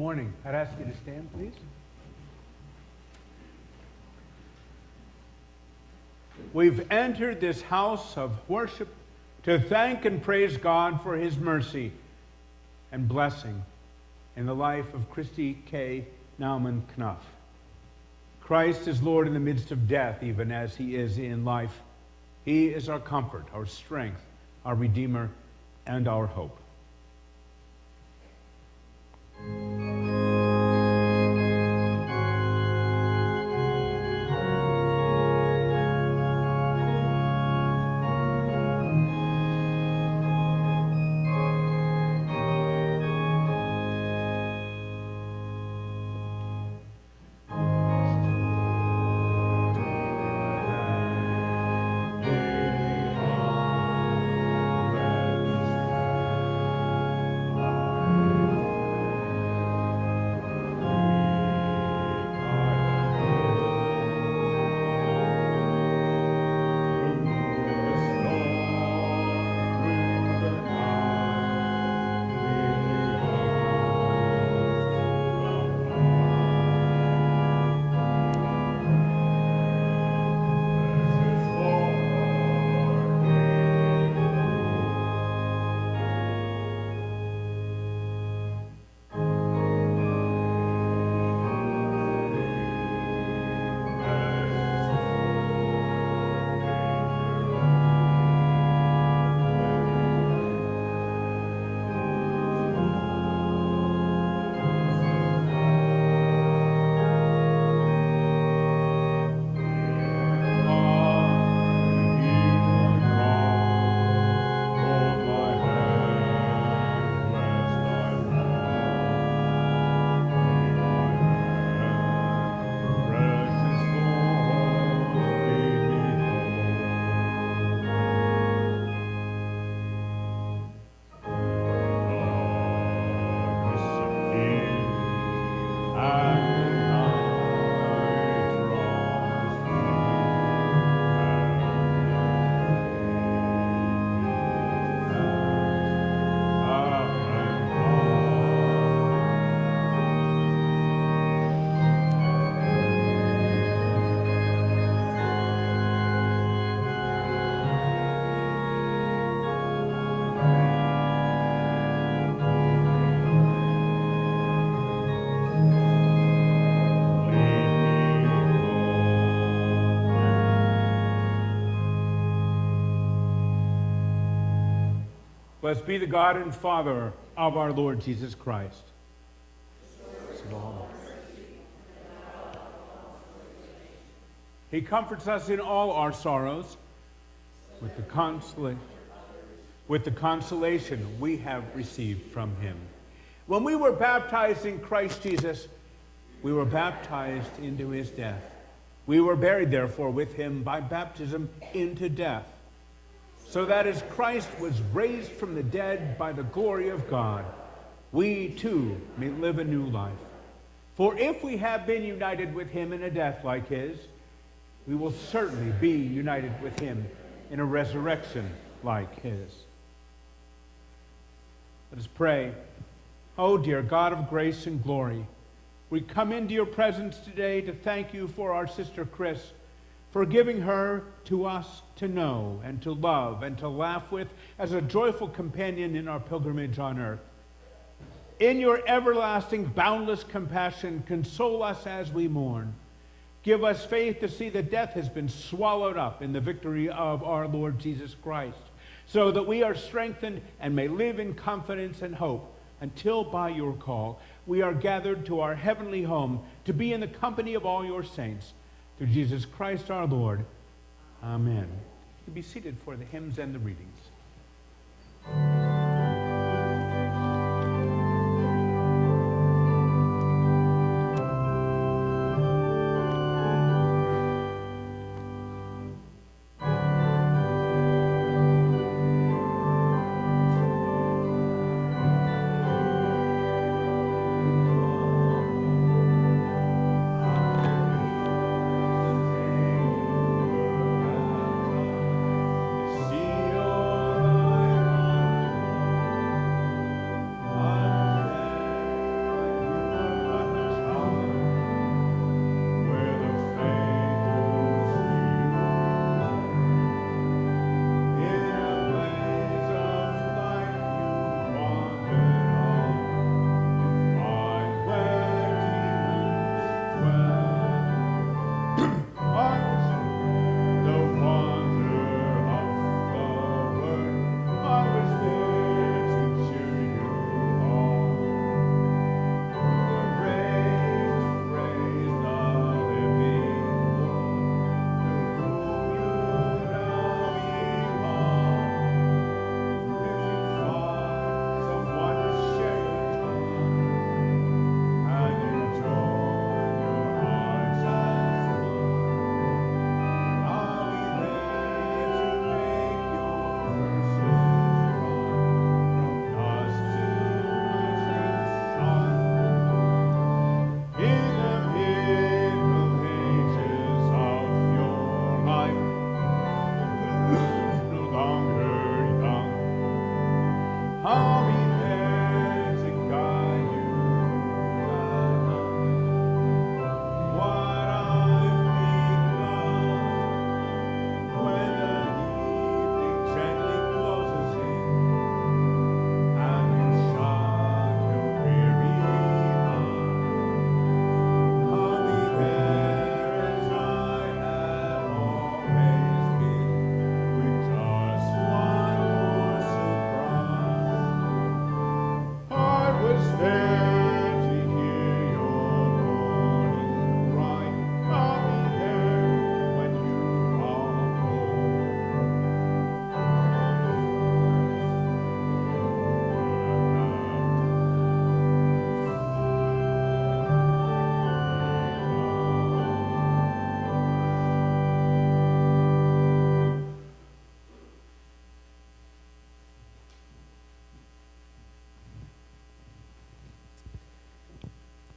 morning. I'd ask you to stand, please. We've entered this house of worship to thank and praise God for his mercy and blessing in the life of Kristy Kaye Naumann Knouff. Christ is Lord in the midst of death, even as he is in life. He is our comfort, our strength, our Redeemer, and our hope. Blessed be the God and Father of our Lord Jesus Christ. He comforts us in all our sorrows with the consolation we have received from him. When we were baptized in Christ Jesus, we were baptized into his death. We were buried, therefore, with him by baptism into death, so that as Christ was raised from the dead by the glory of God, we too may live a new life. For if we have been united with him in a death like his, we will certainly be united with him in a resurrection like his. Let us pray. Oh, dear God of grace and glory, we come into your presence today to thank you for our sister Chris, for giving her to us to know and to love and to laugh with as a joyful companion in our pilgrimage on earth. In your everlasting, boundless compassion, console us as we mourn. Give us faith to see that death has been swallowed up in the victory of our Lord Jesus Christ, so that we are strengthened and may live in confidence and hope until by your call we are gathered to our heavenly home to be in the company of all your saints. Through Jesus Christ our Lord. Amen. You can be seated for the hymns and the readings. See your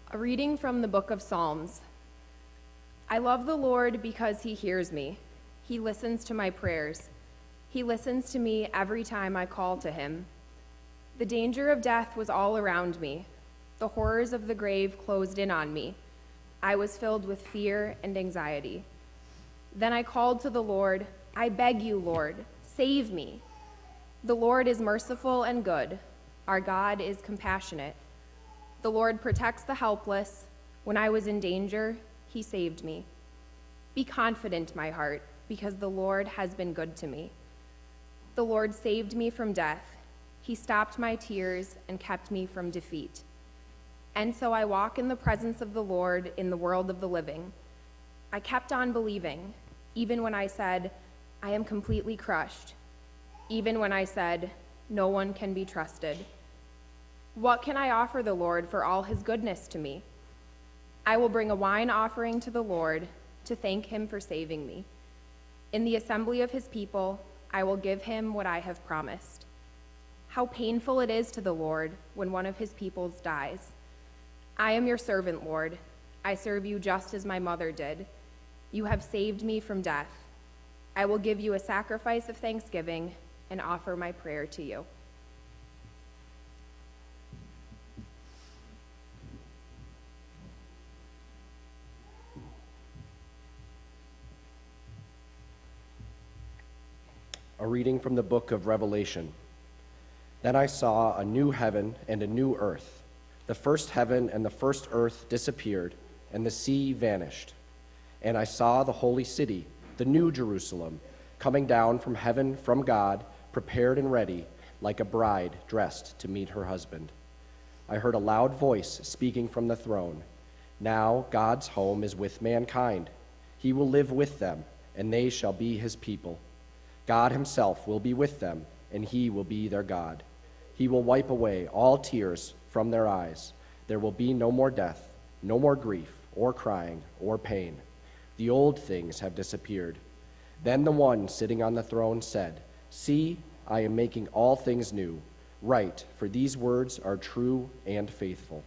A reading from the book of Psalms. I love the Lord because he hears me. He listens to my prayers. He listens to me every time I call to him. The danger of death was all around me. The horrors of the grave closed in on me. I was filled with fear and anxiety. Then I called to the Lord, I beg you, Lord, save me. The Lord is merciful and good. Our God is compassionate. The Lord protects the helpless. When I was in danger, he saved me. Be confident, my heart, because the Lord has been good to me. The Lord saved me from death. He stopped my tears and kept me from defeat. And so I walk in the presence of the Lord in the world of the living. I kept on believing, even when I said, I am completely crushed, even when I said, no one can be trusted. What can I offer the Lord for all his goodness to me? I will bring a wine offering to the Lord to thank him for saving me. In the assembly of his people, I will give him what I have promised. How painful it is to the Lord when one of his people dies. I am your servant, Lord. I serve you just as my mother did. You have saved me from death. I will give you a sacrifice of thanksgiving and offer my prayer to you. A reading from the book of Revelation. Then I saw a new heaven and a new earth. The first heaven and the first earth disappeared, and the sea vanished. And I saw the holy city, the new Jerusalem, coming down from heaven from God, prepared and ready, like a bride dressed to meet her husband. I heard a loud voice speaking from the throne. Now God's home is with mankind. He will live with them, and they shall be his people. God himself will be with them, and he will be their God. He will wipe away all tears from their eyes. There will be no more death, no more grief, or crying, or pain. The old things have disappeared. Then the one sitting on the throne said, See, I am making all things new. Write, for these words are true and faithful.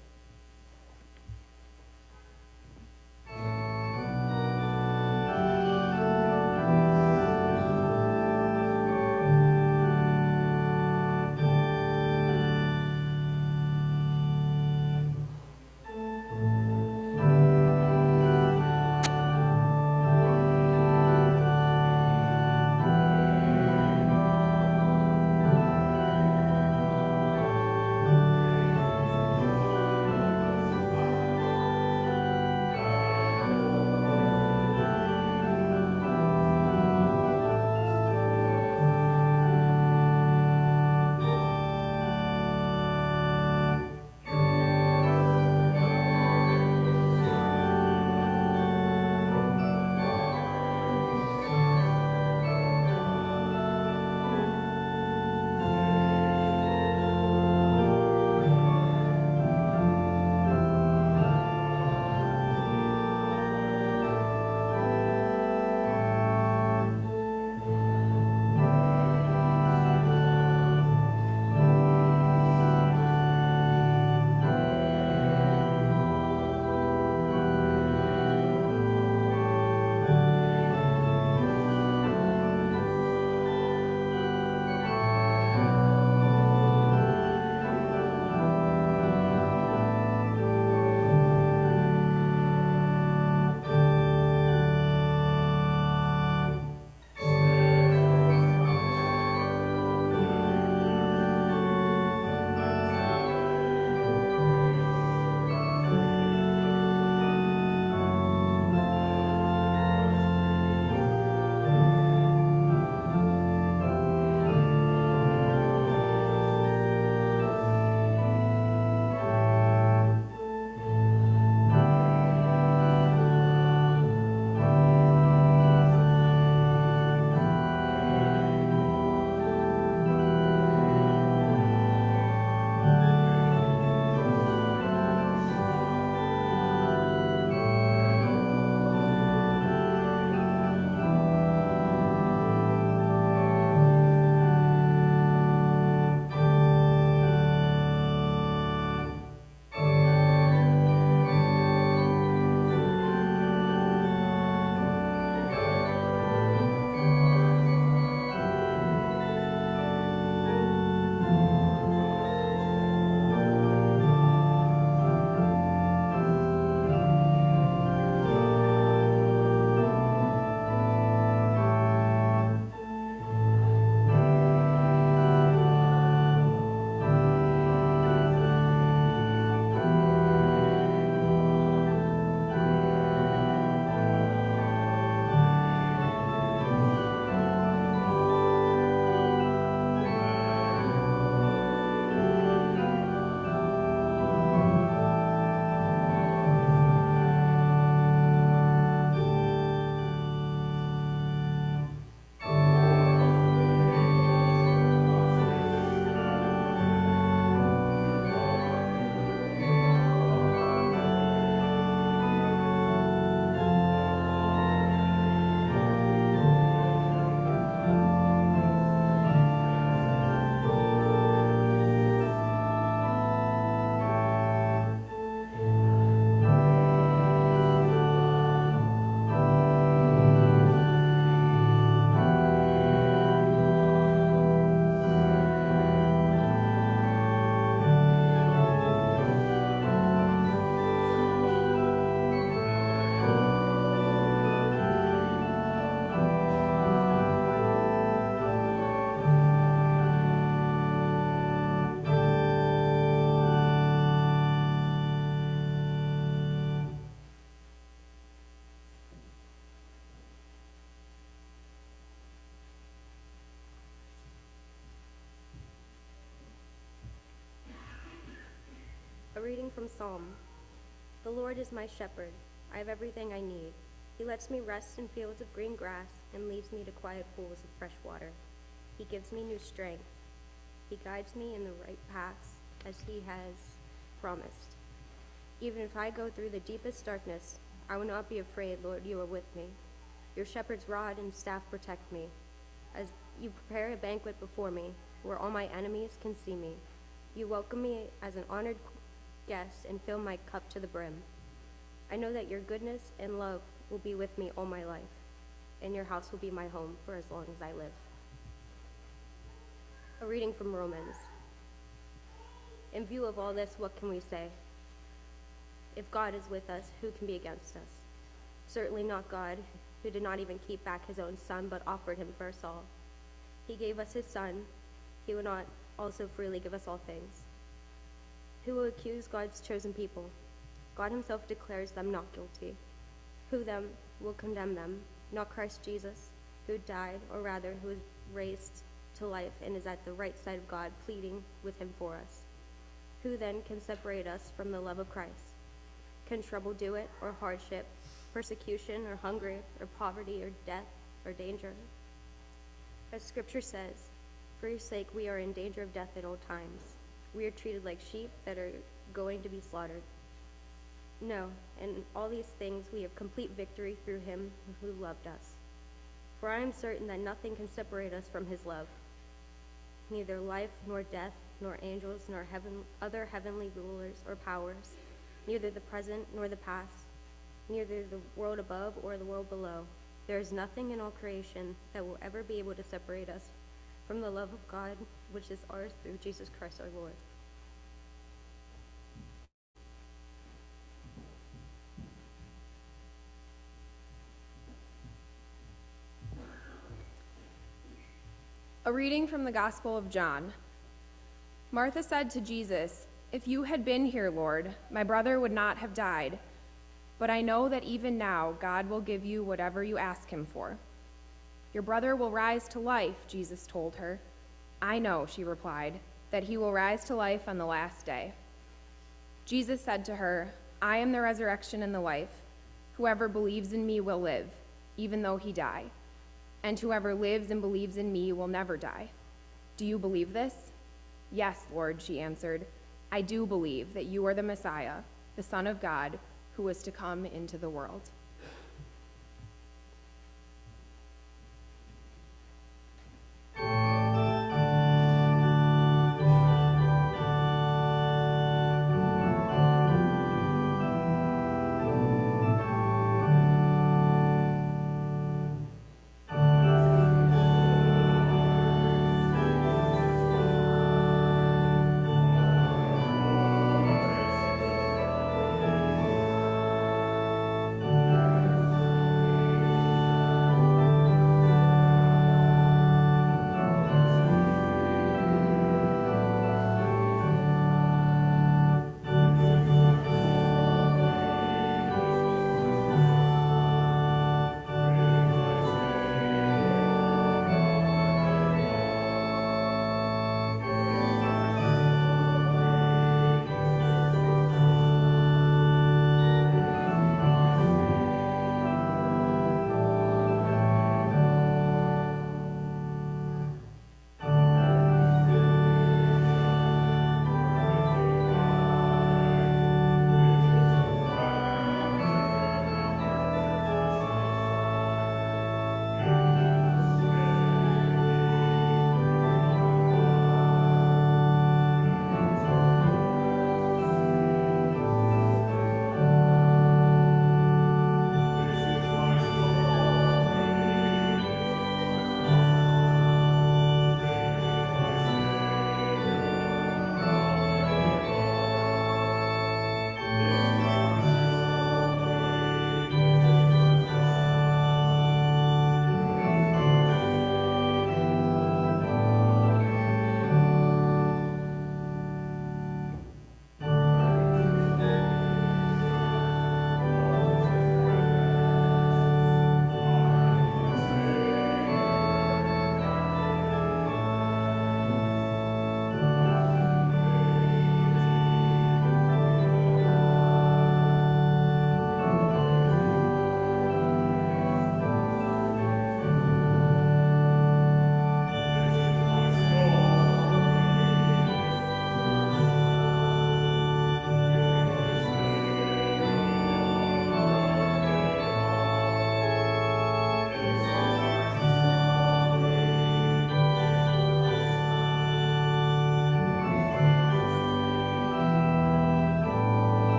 from Psalm. The Lord is my shepherd. I have everything I need. He lets me rest in fields of green grass and leads me to quiet pools of fresh water. He gives me new strength. He guides me in the right paths as he has promised. Even if I go through the deepest darkness, I will not be afraid, Lord, you are with me. Your shepherd's rod and staff protect me. As you prepare a banquet before me, where all my enemies can see me, you welcome me as an honored guest and fill my cup to the brim. I know that your goodness and love will be with me all my life, and your house will be my home for as long as I live. A reading from Romans. In view of all this, what can we say? If God is with us, who can be against us? Certainly not God, who did not even keep back his own son, but offered him for us all. He gave us his son. He will not also freely give us all things. Who will accuse God's chosen people? God himself declares them not guilty. Who then will condemn them? Not Christ Jesus, who died, or rather, who was raised to life and is at the right side of God, pleading with him for us. Who then can separate us from the love of Christ? Can trouble do it, or hardship, persecution, or hunger, or poverty, or death, or danger? As Scripture says, for your sake we are in danger of death at all times. We are treated like sheep that are going to be slaughtered. No, in all these things we have complete victory through him who loved us. For I am certain that nothing can separate us from his love. Neither life, nor death, nor angels, nor other heavenly rulers or powers, neither the present nor the past, neither the world above or the world below. There is nothing in all creation that will ever be able to separate us from the love of God, which is ours through Jesus Christ our Lord. A reading from the Gospel of John. Martha said to Jesus, "If you had been here, Lord, my brother would not have died. But I know that even now God will give you whatever you ask him for." "Your brother will rise to life," Jesus told her. "I know," she replied, "that he will rise to life on the last day." Jesus said to her, "I am the resurrection and the life. Whoever believes in me will live, even though he die. And whoever lives and believes in me will never die. Do you believe this?" "Yes, Lord," she answered. "I do believe that you are the Messiah, the Son of God, who was to come into the world."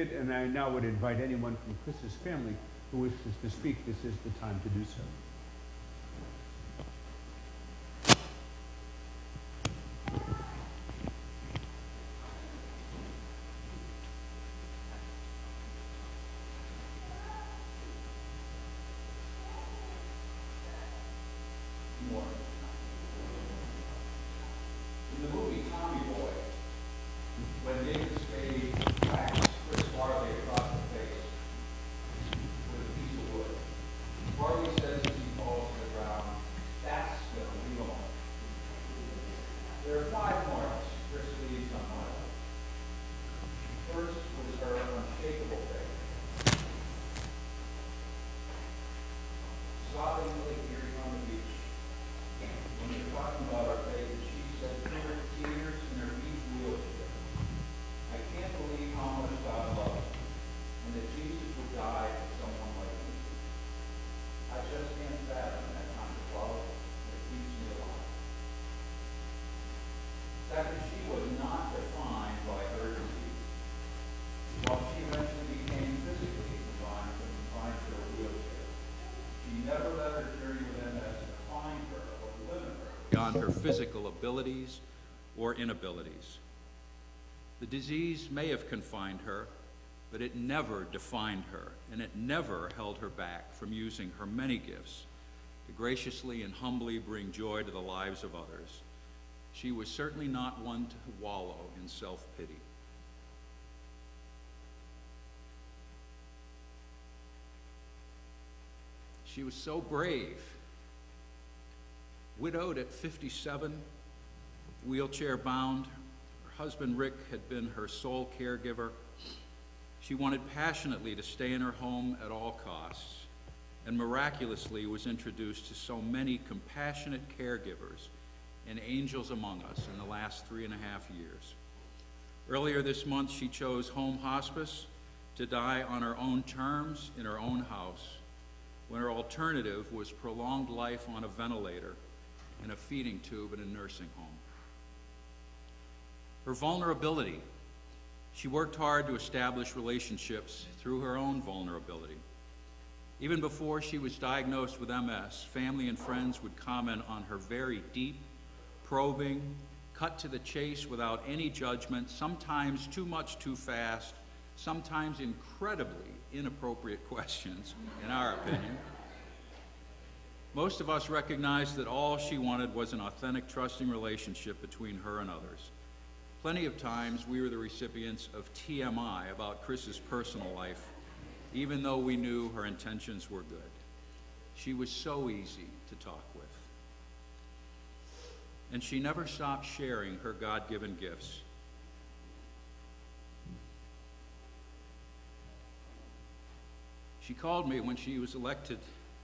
seated, and I now would invite anyone from Chris's family who wishes to speak. This is the time to do so. Beyond her physical abilities or inabilities. The disease may have confined her, but it never defined her, and it never held her back from using her many gifts to graciously and humbly bring joy to the lives of others. She was certainly not one to wallow in self-pity. She was so brave. Widowed at 57, wheelchair-bound, her husband Rick had been her sole caregiver. She wanted passionately to stay in her home at all costs, and miraculously was introduced to so many compassionate caregivers and angels among us in the last 3.5 years. Earlier this month, she chose home hospice to die on her own terms in her own house, when her alternative was prolonged life on a ventilator in a feeding tube in a nursing home. Her vulnerability. She worked hard to establish relationships through her own vulnerability. Even before she was diagnosed with MS, family and friends would comment on her very deep, probing, cut to the chase without any judgment, sometimes too much too fast, sometimes incredibly inappropriate questions, in our opinion. Most of us recognized that all she wanted was an authentic, trusting relationship between her and others. Plenty of times we were the recipients of TMI about Chris's personal life, even though we knew her intentions were good. She was so easy to talk with. And she never stopped sharing her God-given gifts. She called me when she was elected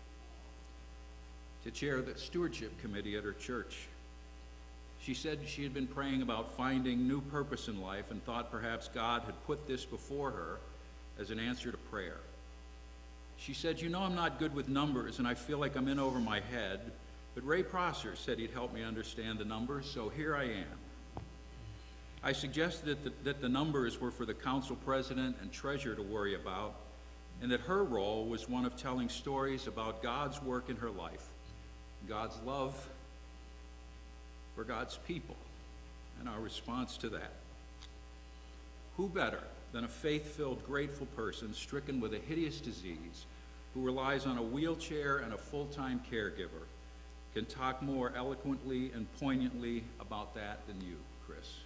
to chair the stewardship committee at her church. She said she had been praying about finding new purpose in life and thought perhaps God had put this before her as an answer to prayer. She said, "You know, I'm not good with numbers and I feel like I'm in over my head, but Ray Prosser said he'd help me understand the numbers, so here I am." I suggested that the numbers were for the council president and treasurer to worry about, and that her role was one of telling stories about God's work in her life, God's love for God's people, and our response to that. Who better than a faith-filled, grateful person stricken with a hideous disease who relies on a wheelchair and a full-time caregiver can talk more eloquently and poignantly about that than you, Chris?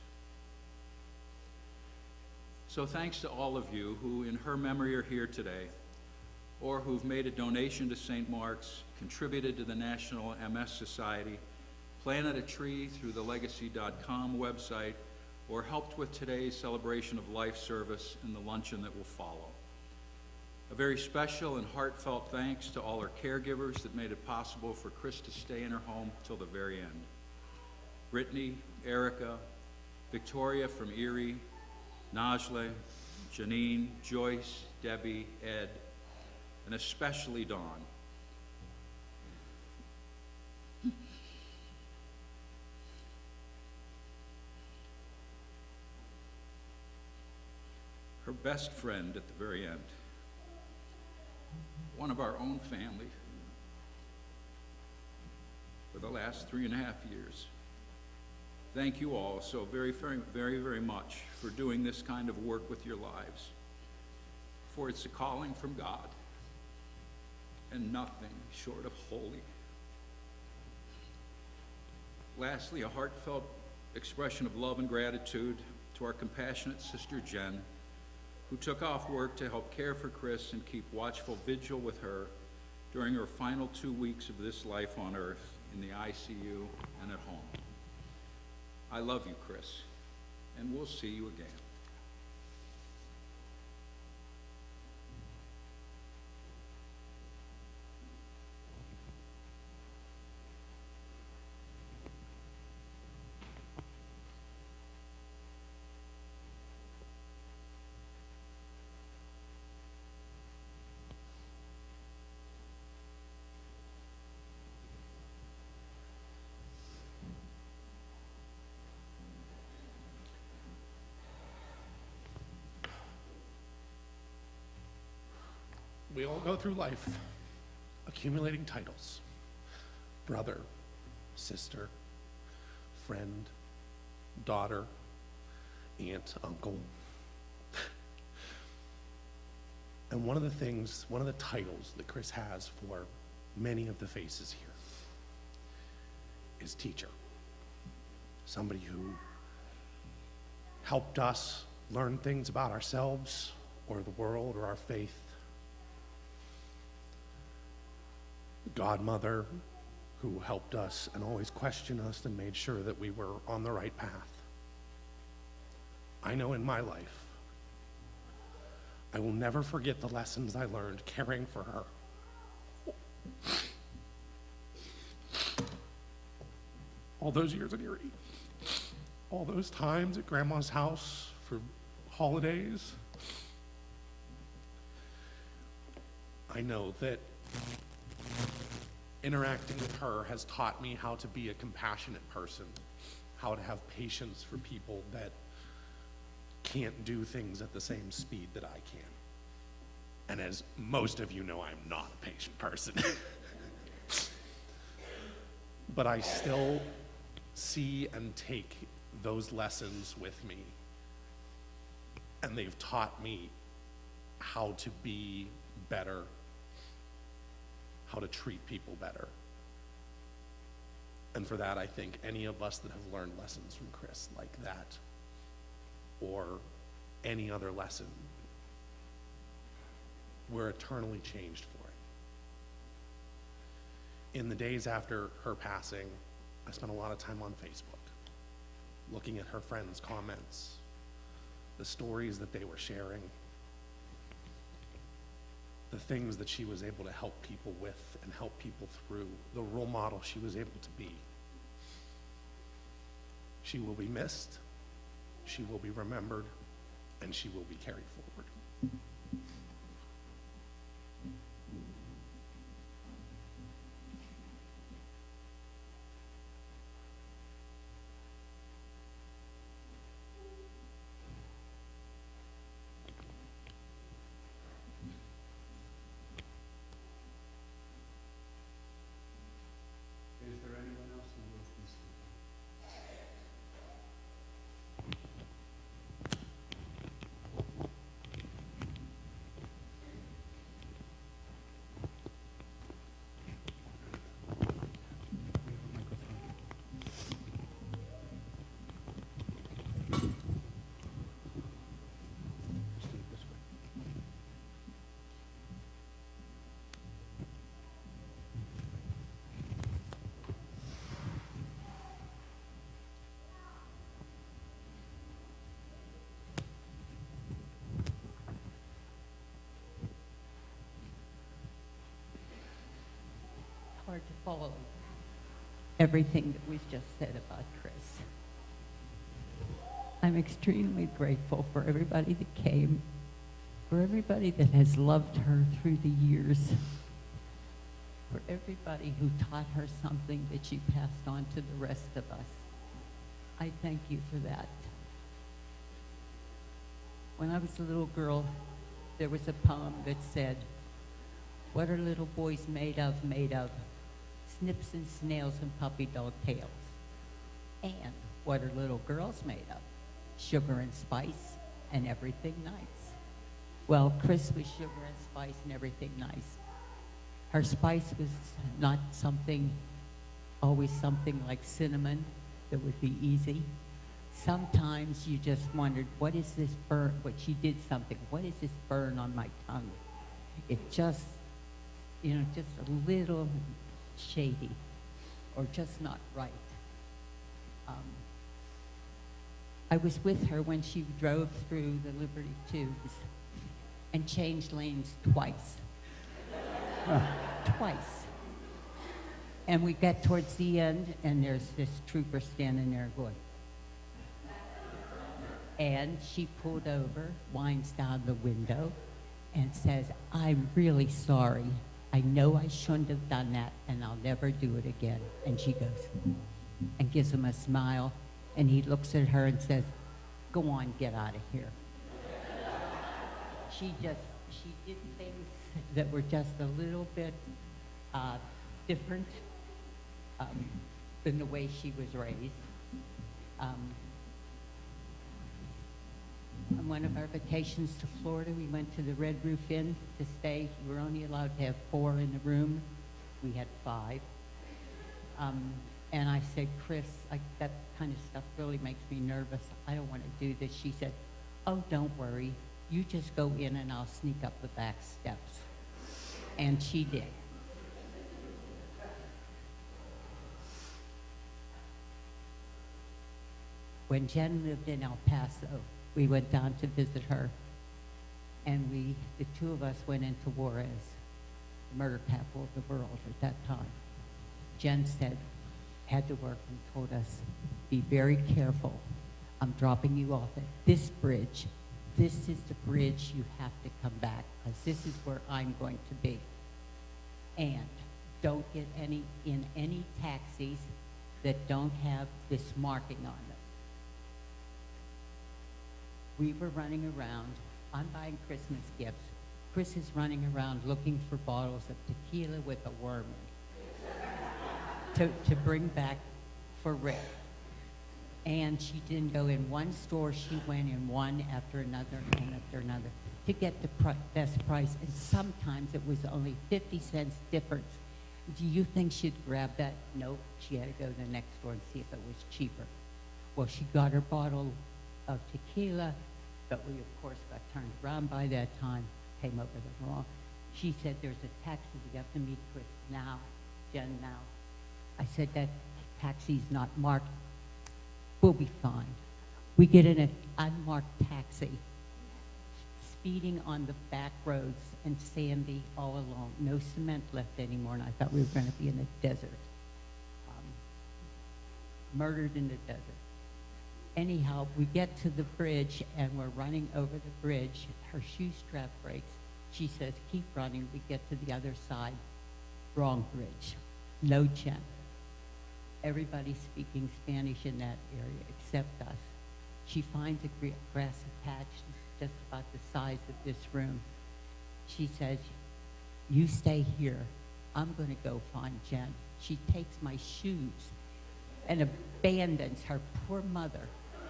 So thanks to all of you who in her memory are here today, or who've made a donation to St. Mark's, contributed to the National MS Society, planted a tree through the legacy.com website, or helped with today's celebration of life service and the luncheon that will follow. A very special and heartfelt thanks to all our caregivers that made it possible for Chris to stay in her home till the very end. Brittany, Erica, Victoria from Erie, Najle, Janine, Joyce, Debbie, Ed, and especially Dawn. her best friend at the very end, one of our own family for the last 3.5 years. Thank you all so very, very, very, very much for doing this kind of work with your lives, for it's a calling from God and nothing short of holy. Lastly, a heartfelt expression of love and gratitude to our compassionate sister Jen, who took off work to help care for Chris and keep watchful vigil with her during her final 2 weeks of this life on earth in the ICU and at home. I love you, Chris, and we'll see you again. We all go through life accumulating titles: brother, sister, friend, daughter, aunt, uncle. And one of the titles that Chris has for many of the faces here is teacher. Somebody who helped us learn things about ourselves or the world or our faith. Godmother, who helped us and always questioned us and made sure that we were on the right path. I know in my life, I will never forget the lessons I learned caring for her. All those years at Erie, all those times at Grandma's house for holidays. I know that interacting with her has taught me how to be a compassionate person, how to have patience for people that can't do things at the same speed that I can. And as most of you know, I'm not a patient person. But I still see and take those lessons with me. And they've taught me how to be better, how to treat people better. And for that, I think any of us that have learned lessons from Chris like that, or any other lesson, we're eternally changed for it. In the days after her passing, I spent a lot of time on Facebook, looking at her friends' comments, the stories that they were sharing, the things that she was able to help people with and help people through, the role model she was able to be. She will be missed, she will be remembered, and she will be carried forward. Is there anyone else who will be speaking? Hard to follow everything that was just said about Chris. I'm extremely grateful for everybody that came, for everybody that has loved her through the years, for everybody who taught her something that she passed on to the rest of us. I thank you for that. When I was a little girl, there was a poem that said, "What are little boys made of, made of? Snips and snails and puppy dog tails. And what are little girls made of? Sugar and spice and everything nice." Well, Chris was sugar and spice and everything nice. Her spice was not always something like cinnamon that would be easy. Sometimes you just wondered, what is this burn? What she did something. What is this burn on my tongue? It just, just a little shady or just not right. I was with her when she drove through the Liberty Tubes and changed lanes twice. Twice. And we got towards the end, and there's this trooper standing there going. And she pulled over, winds down the window, and says, "I'm really sorry. I know I shouldn't have done that, and I'll never do it again." And she goes, and gives him a smile, and he looks at her and says, "Go on, get out of here." She did things that were just a little bit different than the way she was raised. On one of our vacations to Florida, we went to the Red Roof Inn to stay. We were only allowed to have 4 in the room. We had 5. And I said, "Chris, that kind of stuff really makes me nervous. I don't want to do this." She said, "Oh, don't worry. You just go in and I'll sneak up the back steps." And she did. When Jen lived in El Paso, we went down to visit her, and the 2 of us went into Juarez, the murder capital of the world at that time. Jen had to work and told us, "Be very careful. I'm dropping you off at this bridge. This is the bridge you have to come back, because this is where I'm going to be. And don't get in any taxis that don't have this marking on them." We were running around. I'm buying Christmas gifts. Chris is running around looking for bottles of tequila with a worm in it to bring back for Rick. And she didn't go in one store. She went in one after another and after another to get the best price. And sometimes it was only 50 cents difference. Do you think she'd grab that? Nope. She had to go to the next store and see if it was cheaper. Well, she got her bottle of tequila, but we, of course, got turned around by that time, came over the wrong. She said, "There's a taxi. We have to meet Chris now, Jen now." I said, "That taxi's not marked. We'll be fine." We get in an unmarked taxi, speeding on the back roads and sandy all along. No cement left anymore, and I thought we were going to be in a desert. Murdered in the desert. Anyhow, we get to the bridge, and we're running over the bridge. Her shoe strap breaks. She says, "Keep running." We get to the other side. Wrong bridge. No Jen. Everybody speaking Spanish in that area except us. She finds a grassy patch just about the size of this room. She says, "You stay here. I'm going to go find Jen." She takes my shoes and abandons her poor mother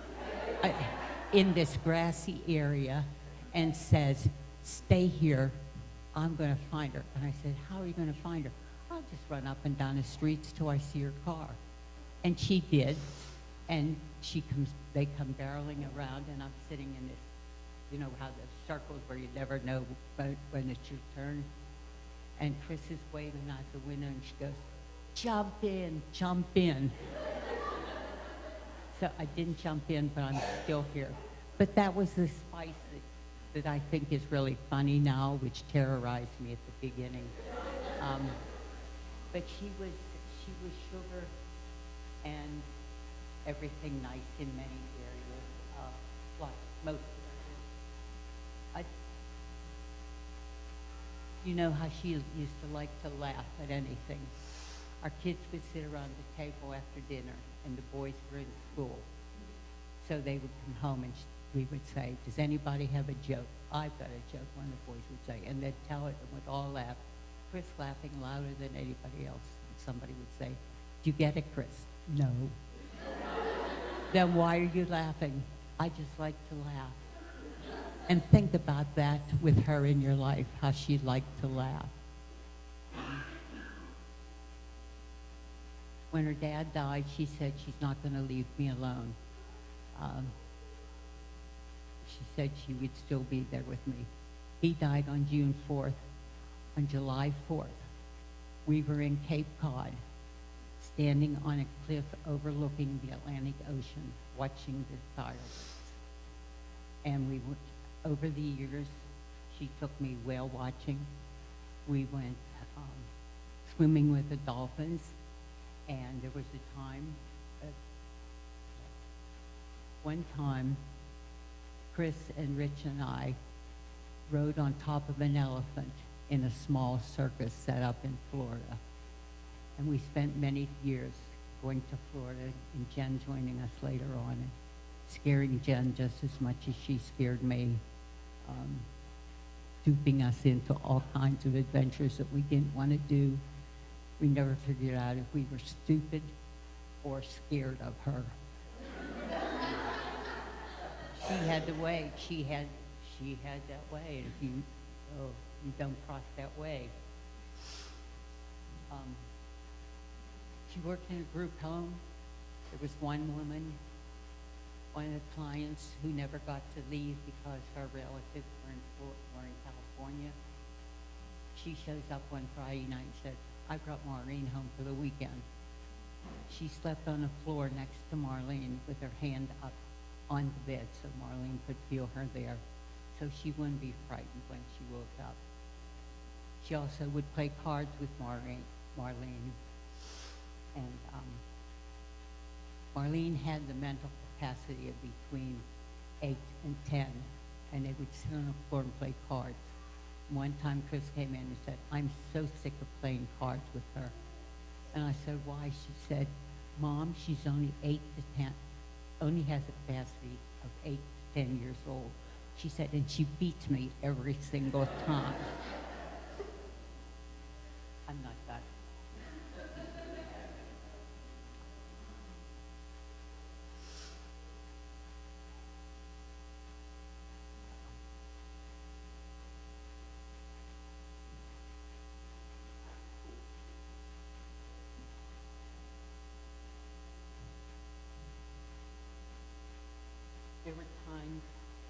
in this grassy area and says, "Stay here. I'm going to find her." And I said, "How are you going to find her?" "I'll just run up and down the streets till I see her car." And she did. And they come barreling around, and I'm sitting in this, you know how the circles where you never know when it's your turn. And Chris is waving out the window, and she goes, "Jump in, jump in." So I didn't jump in, but I'm still here. But that was the spice that I think is really funny now, which terrorized me at the beginning. But she was sugar and everything nice in many areas, like most areas. You know how she used to like to laugh at anything. Our kids would sit around the table after dinner, and the boys were in school. So they would come home, and we would say, does anybody have a joke? I've got a joke, one of the boys would say, and they'd tell it and we'd all laugh. Chris laughing louder than anybody else. And somebody would say, do you get it, Chris? No. Then why are you laughing? I just like to laugh. And think about that with her in your life, how she liked to laugh. When her dad died, she said she's not going to leave me alone. She said she would still be there with me. He died on June 4th. On July 4th, we were in Cape Cod, standing on a cliff overlooking the Atlantic Ocean, watching the fireworks. And we went, over the years, she took me whale watching. We went swimming with the dolphins. And there was a time, one time, Chris and Rich and I rode on top of an elephant in a small circus set up in Florida. And we spent many years going to Florida, and Jen joining us later on, and scaring Jen just as much as she scared me, duping us into all kinds of adventures that we didn't want to do. We never figured out if we were stupid or scared of her. She had the way. She had that way. If you don't cross that way. She worked in a group home. There was one woman, one of the clients, who never got to leave because her relatives were in California. She shows up one Friday night and said, I brought Maureen home for the weekend. She slept on the floor next to Marlene with her hand up on the bed so Marlene could feel her there, so she wouldn't be frightened when she woke up. She also would play cards with Marlene. And Marlene had the mental capacity of between 8 and 10, and they would sit on the floor and play cards. One time Chris came in and said, I'm so sick of playing cards with her. And I said, why? She said, Mom, she's only 8 to 10, only has a capacity of 8 to 10 years old. She said, and she beats me every single time. I'm not that. There were times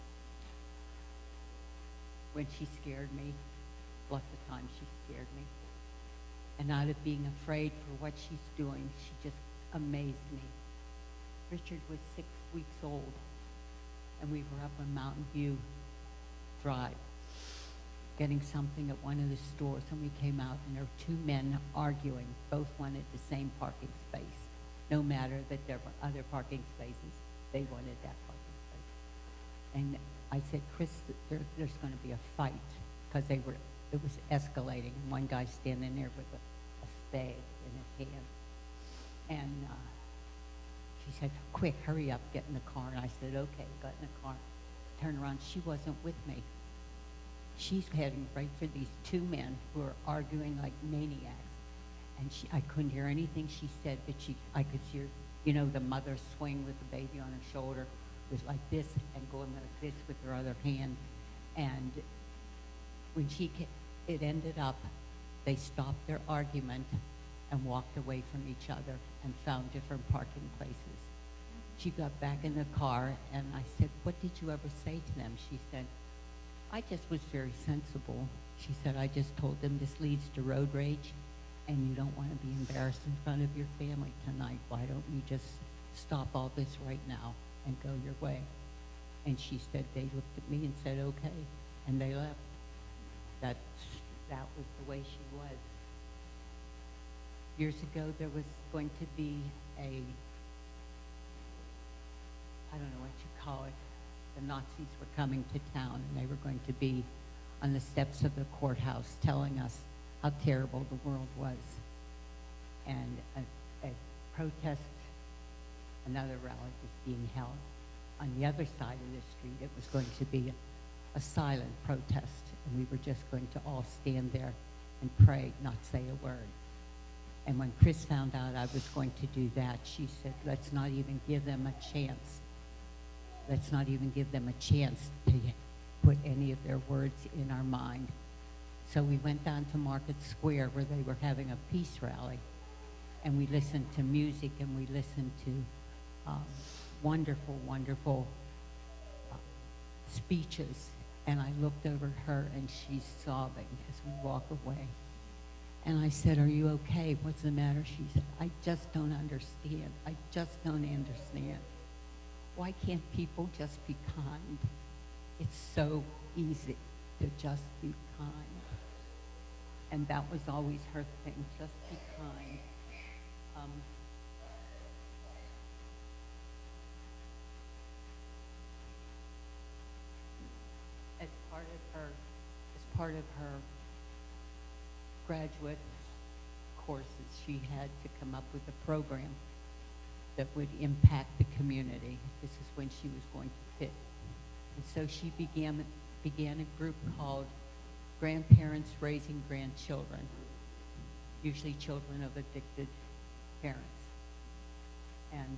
when she scared me, lots of times she scared me. And out of being afraid for what she's doing, she just amazed me. Richard was 6 weeks old, and we were up on Mountain View Drive getting something at one of the stores, and we came out, and there were 2 men arguing. Both wanted the same parking space. No matter that there were other parking spaces, they wanted that parking space. And I said, Chris, there's going to be a fight, because it was escalating. And one guy standing there with a spade in his hand. And she said, quick, hurry up, get in the car. And I said, okay, got in the car. Turned around, she wasn't with me. She's heading right for these 2 men who are arguing like maniacs. And I couldn't hear anything she said, but I could hear, the mother swing with the baby on her shoulder, was like this, and going like this with her other hand. And when it ended up, they stopped their argument and walked away from each other and found different parking places. She got back in the car, and I said, what did you ever say to them? She said, I just was very sensible. She said, I just told them this leads to road rage, and you don't want to be embarrassed in front of your family tonight. Why don't you just stop all this right now and go your way? And she said, they looked at me and said, okay, and they left. That was the way she was. Years ago, there was going to be I don't know what you call it. The Nazis were coming to town, and they were going to be on the steps of the courthouse telling us how terrible the world was. And a protest, another rally was being held. on the other side of the street, it was going to be a silent protest, and we were just going to all stand there and pray, not say a word. And when Chris found out I was going to do that, she said, let's not even give them a chance. Let's not even give them a chance to put any of their words in our mind. So we went down to Market Square where they were having a peace rally, and we listened to music, and we listened to wonderful, wonderful speeches. And I looked over at her, and she's sobbing as we walk away. And I said, are you okay? What's the matter? She said, I just don't understand. I just don't understand. Why can't people just be kind? It's so easy to just be kind. And that was always her thing, just be kind. As part of her graduate courses, she had to come up with a program that would impact the community. This is when she was going to Pitt. And so she began a group called Grandparents Raising Grandchildren, usually children of addicted parents. And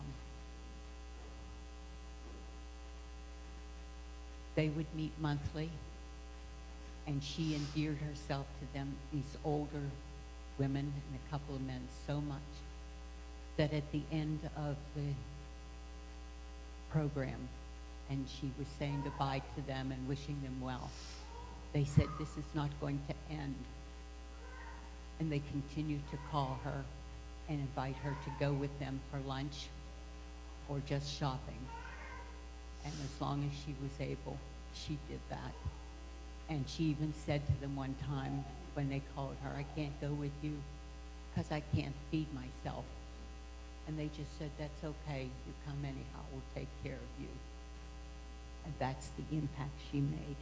they would meet monthly, and she endeared herself to them, these older women and a couple of men, so much that at the end of the program, and she was saying goodbye to them and wishing them well, they said, this is not going to end. And they continued to call her and invite her to go with them for lunch or just shopping. And as long as she was able, she did that. And she even said to them one time when they called her, I can't go with you because I can't feed myself. And they just said, that's okay, you come anyhow, we'll take care of you. And that's the impact she made.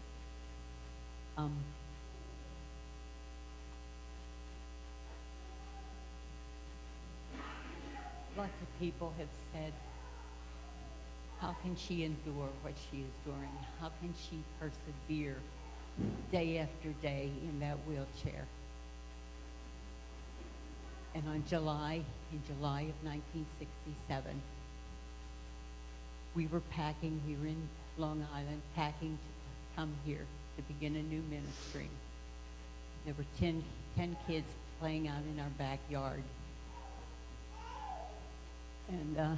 Lots of people have said, how can she endure what she is enduring? How can she persevere day after day in that wheelchair? And in July of 1967, we were in Long Island, packing to come here to begin a new ministry. There were 10 kids playing out in our backyard. And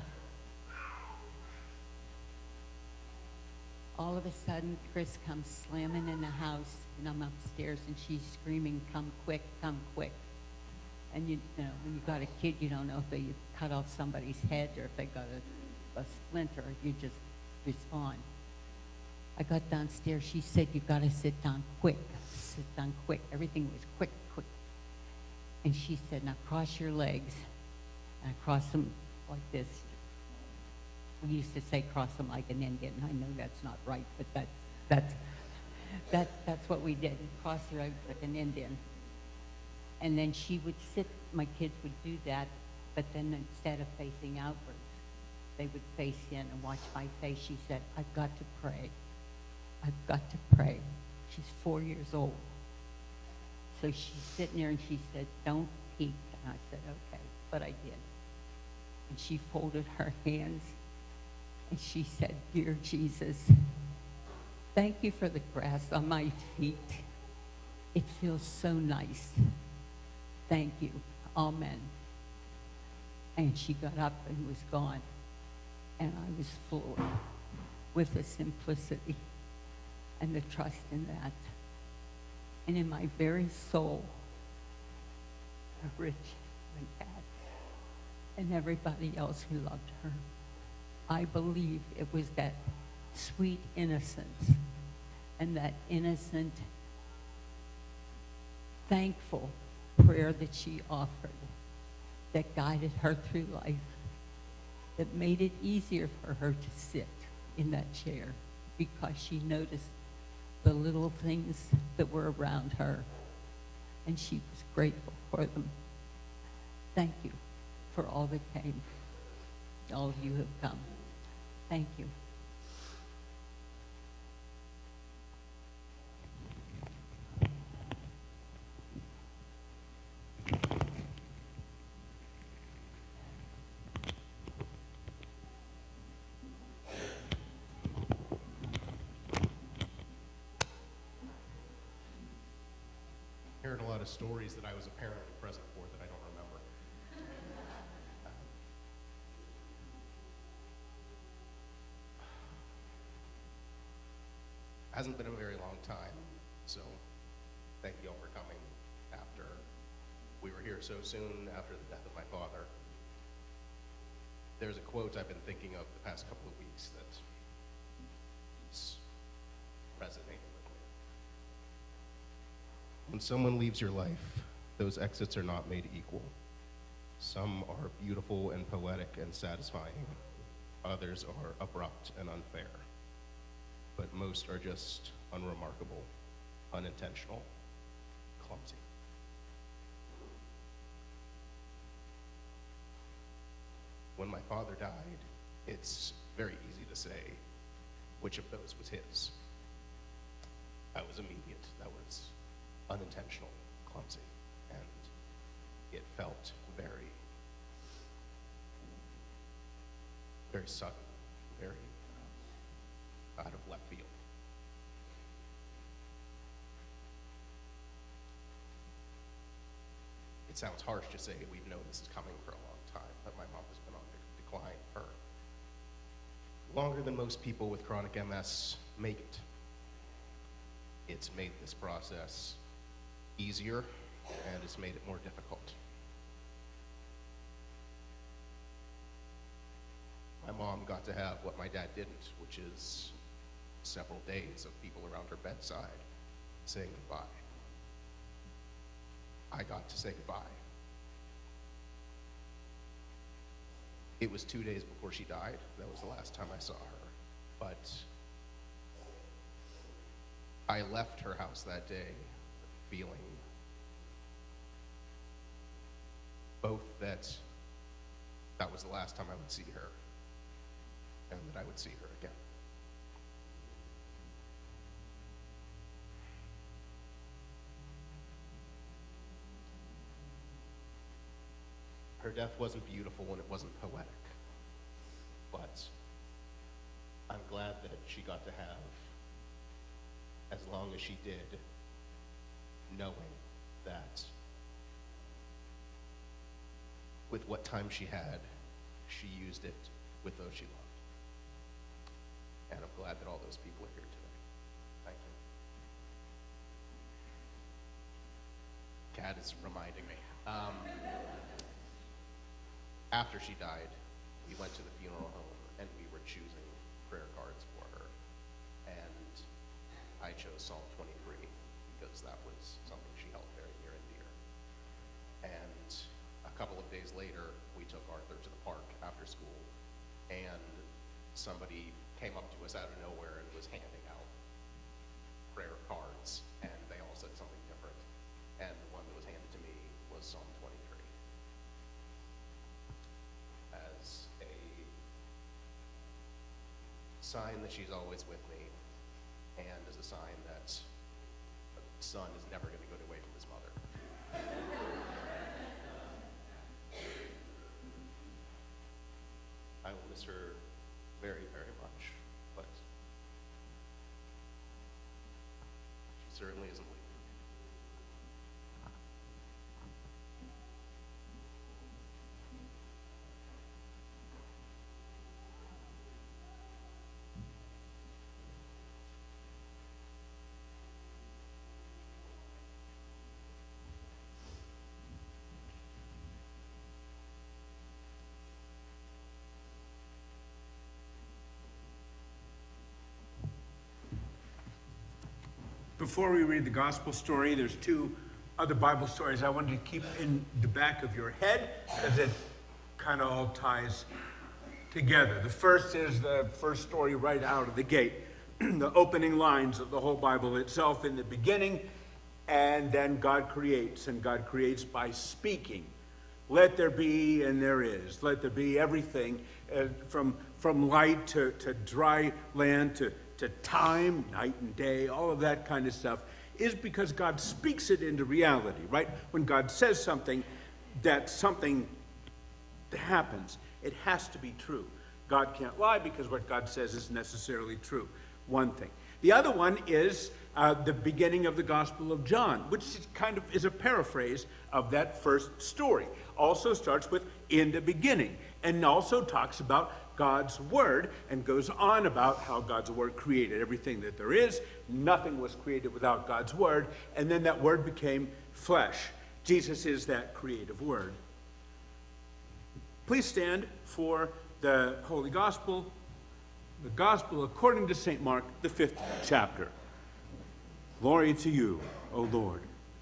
all of a sudden, Chris comes slamming in the house, and I'm upstairs, and she's screaming, come quick, come quick. And you know, when you got a kid, you don't know if they cut off somebody's head or if they got a splinter. You just respond. I got downstairs. She said, you've got to sit down quick. Sit down quick. Everything was quick, quick. And she said, now cross your legs. And I crossed them like this. We used to say cross them like an Indian. I know that's not right, but that's what we did. Cross your legs like an Indian. And then she would sit, my kids would do that, but then instead of facing outwards, they would face in and watch my face. She said, I've got to pray. I've got to pray. She's 4 years old. So she's sitting there and she said, don't peek. And I said, okay, but I did. And she folded her hands and she said, dear Jesus, thank you for the grass on my feet. It feels so nice. Thank you. Amen. And she got up and was gone. And I was floored with the simplicity and the trust in that. And in my very soul, Rich and Kat and everybody else who loved her, I believe it was that sweet innocence and that innocent, thankful prayer that she offered that guided her through life, that made it easier for her to sit in that chair because she noticed the little things that were around her, and she was grateful for them. Thank you for all that came. All of you have come. Thank you. of stories that I was apparently present for that I don't remember. Hasn't been a very long time, so thank you all for coming after we were here so soon after the death of my father. There's a quote I've been thinking of the past couple of weeks that keeps resonating with me. When someone leaves your life, those exits are not made equal. Some are beautiful and poetic and satisfying. Others are abrupt and unfair. But most are just unremarkable, unintentional, clumsy. When my father died, it's very easy to say which of those was his. That was immediate, that was unintentional, clumsy, and it felt very, very sudden, very out of left field. It sounds harsh to say we've known this is coming for a long time, but my mom has been on decline for longer than most people with chronic MS make it. It's made this process easier, and it's made it more difficult. My mom got to have what my dad didn't, which is several days of people around her bedside saying goodbye. I got to say goodbye. It was 2 days before she died. That was the last time I saw her. But I left her house that day feeling both that that was the last time I would see her and that I would see her again. Her death wasn't beautiful and it wasn't poetic, but I'm glad that she got to have as long as she did, knowing that with what time she had, she used it with those she loved. And I'm glad that all those people are here today. Thank you. Kat is reminding me. After she died, we went to the funeral home and we were choosing prayer cards for her. And I chose Psalm 23 because that was something she held very near and dear. And a couple of days later, we took Arthur to the park after school, and somebody came up to us out of nowhere and was handing out prayer cards, and they all said something different. And the one that was handed to me was Psalm 23. As a sign that she's always with me, and as a sign that a son is never going to go away from his mother. I will miss her very, very much, but she certainly isn't leaving. Before we read the gospel story, there's two other Bible stories I wanted to keep in the back of your head as it kind of all ties together. The first is the first story right out of the gate, the opening lines of the whole Bible itself in the beginning, and then God creates, and God creates by speaking. Let there be, and there is. Let there be everything from light to dry land to time, night and day, all of that kind of stuff, is because God speaks it into reality, right? When God says something, that something happens. It has to be true. God can't lie because what God says is necessarily true. One thing. The other one is the beginning of the Gospel of John, which kind of is a paraphrase of that first story. Also starts with in the beginning, and also talks about God's Word, and goes on about how God's Word created everything that there is. Nothing was created without God's Word, and then that Word became flesh. Jesus is that creative Word. Please stand for the Holy Gospel, the Gospel according to St. Mark, the 5th chapter. Glory to you, O Lord.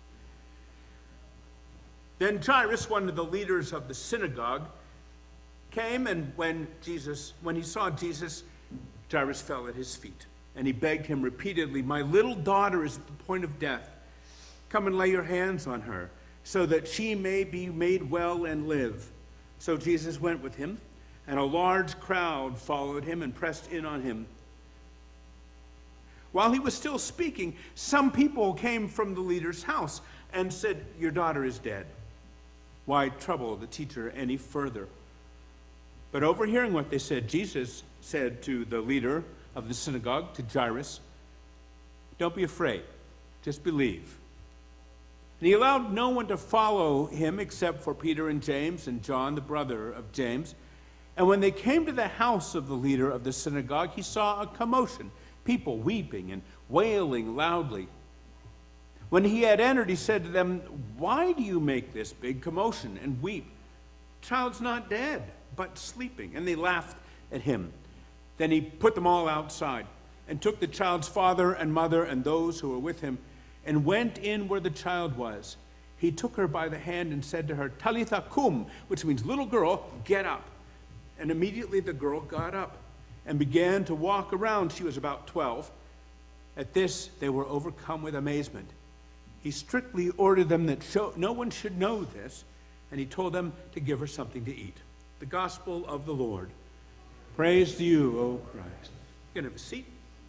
Then Jairus, one of the leaders of the synagogue, came, and when he saw Jesus, Jairus fell at his feet, and he begged him repeatedly, "My little daughter is at the point of death. Come and lay your hands on her, so that she may be made well and live." So Jesus went with him, and a large crowd followed him and pressed in on him. While he was still speaking, some people came from the leader's house and said, "Your daughter is dead. Why trouble the teacher any further?" But overhearing what they said, Jesus said to the leader of the synagogue, to Jairus, "Don't be afraid, just believe." And he allowed no one to follow him except for Peter and James and John, the brother of James. And when they came to the house of the leader of the synagogue, he saw a commotion, people weeping and wailing loudly. When he had entered, he said to them, "Why do you make this big commotion and weep? The child's not dead, but sleeping." And they laughed at him. Then he put them all outside and took the child's father and mother and those who were with him and went in where the child was. He took her by the hand and said to her, "Talitha cum," which means, "Little girl, get up." And immediately the girl got up and began to walk around. She was about 12. At this, they were overcome with amazement. He strictly ordered them that no one should know this, and he told them to give her something to eat. The Gospel of the Lord. Praise to you, O Christ. You can have a seat.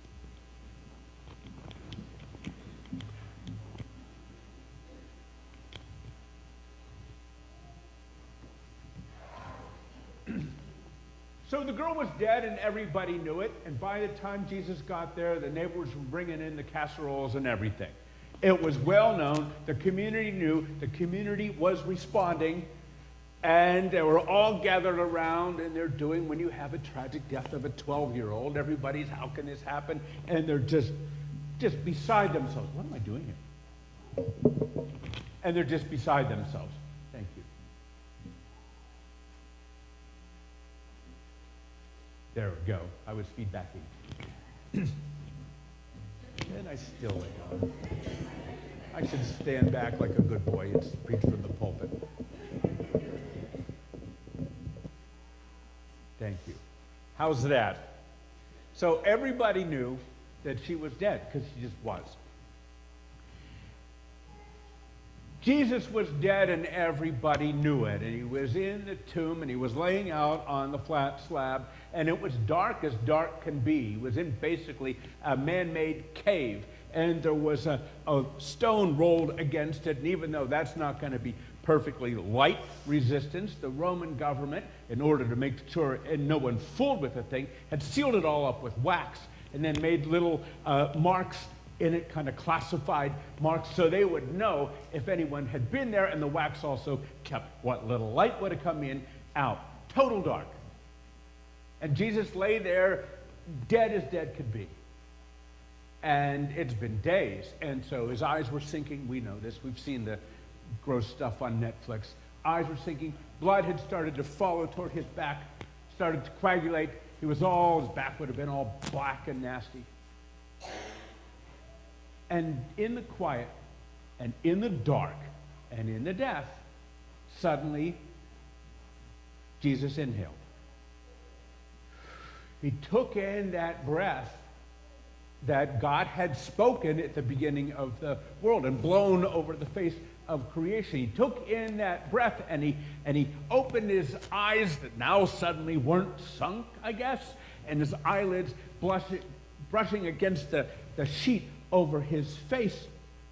So the girl was dead and everybody knew it, and by the time Jesus got there, the neighbors were bringing in the casseroles and everything. It was well known, the community knew, the community was responding, and they were all gathered around, and they're doing, when you have a tragic death of a 12-year-old, everybody's, how can this happen? And they're just beside themselves. What am I doing here? And they're just beside themselves. Thank you. There we go. I was feedbacking. And I still lay on. I should stand back like a good boy and preach from the pulpit. Thank you. How's that? So everybody knew that she was dead, because she just was. Jesus was dead and everybody knew it. And he was in the tomb and he was laying out on the flat slab, and it was dark as dark can be. He was in basically a man-made cave, and there was a stone rolled against it. And even though that's not going to be perfectly light resistance, the Roman government, in order to make sure and no one fooled with the thing, had sealed it all up with wax and then made little marks in it, kind of classified marks, so they would know if anyone had been there, and the wax also kept what little light would have come in out. Total dark. And Jesus lay there, dead as dead could be. And it's been days, and so his eyes were sinking. We know this. We've seen the gross stuff on Netflix. Eyes were sinking. Blood had started to follow toward his back, started to coagulate. His back would have been all black and nasty. And in the quiet, and in the dark, and in the death, suddenly, Jesus inhaled. He took in that breath that God had spoken at the beginning of the world and blown over the face of creation. He took in that breath, and he opened his eyes that now suddenly weren't sunk, I guess, and his eyelids brushing against the sheet over his face.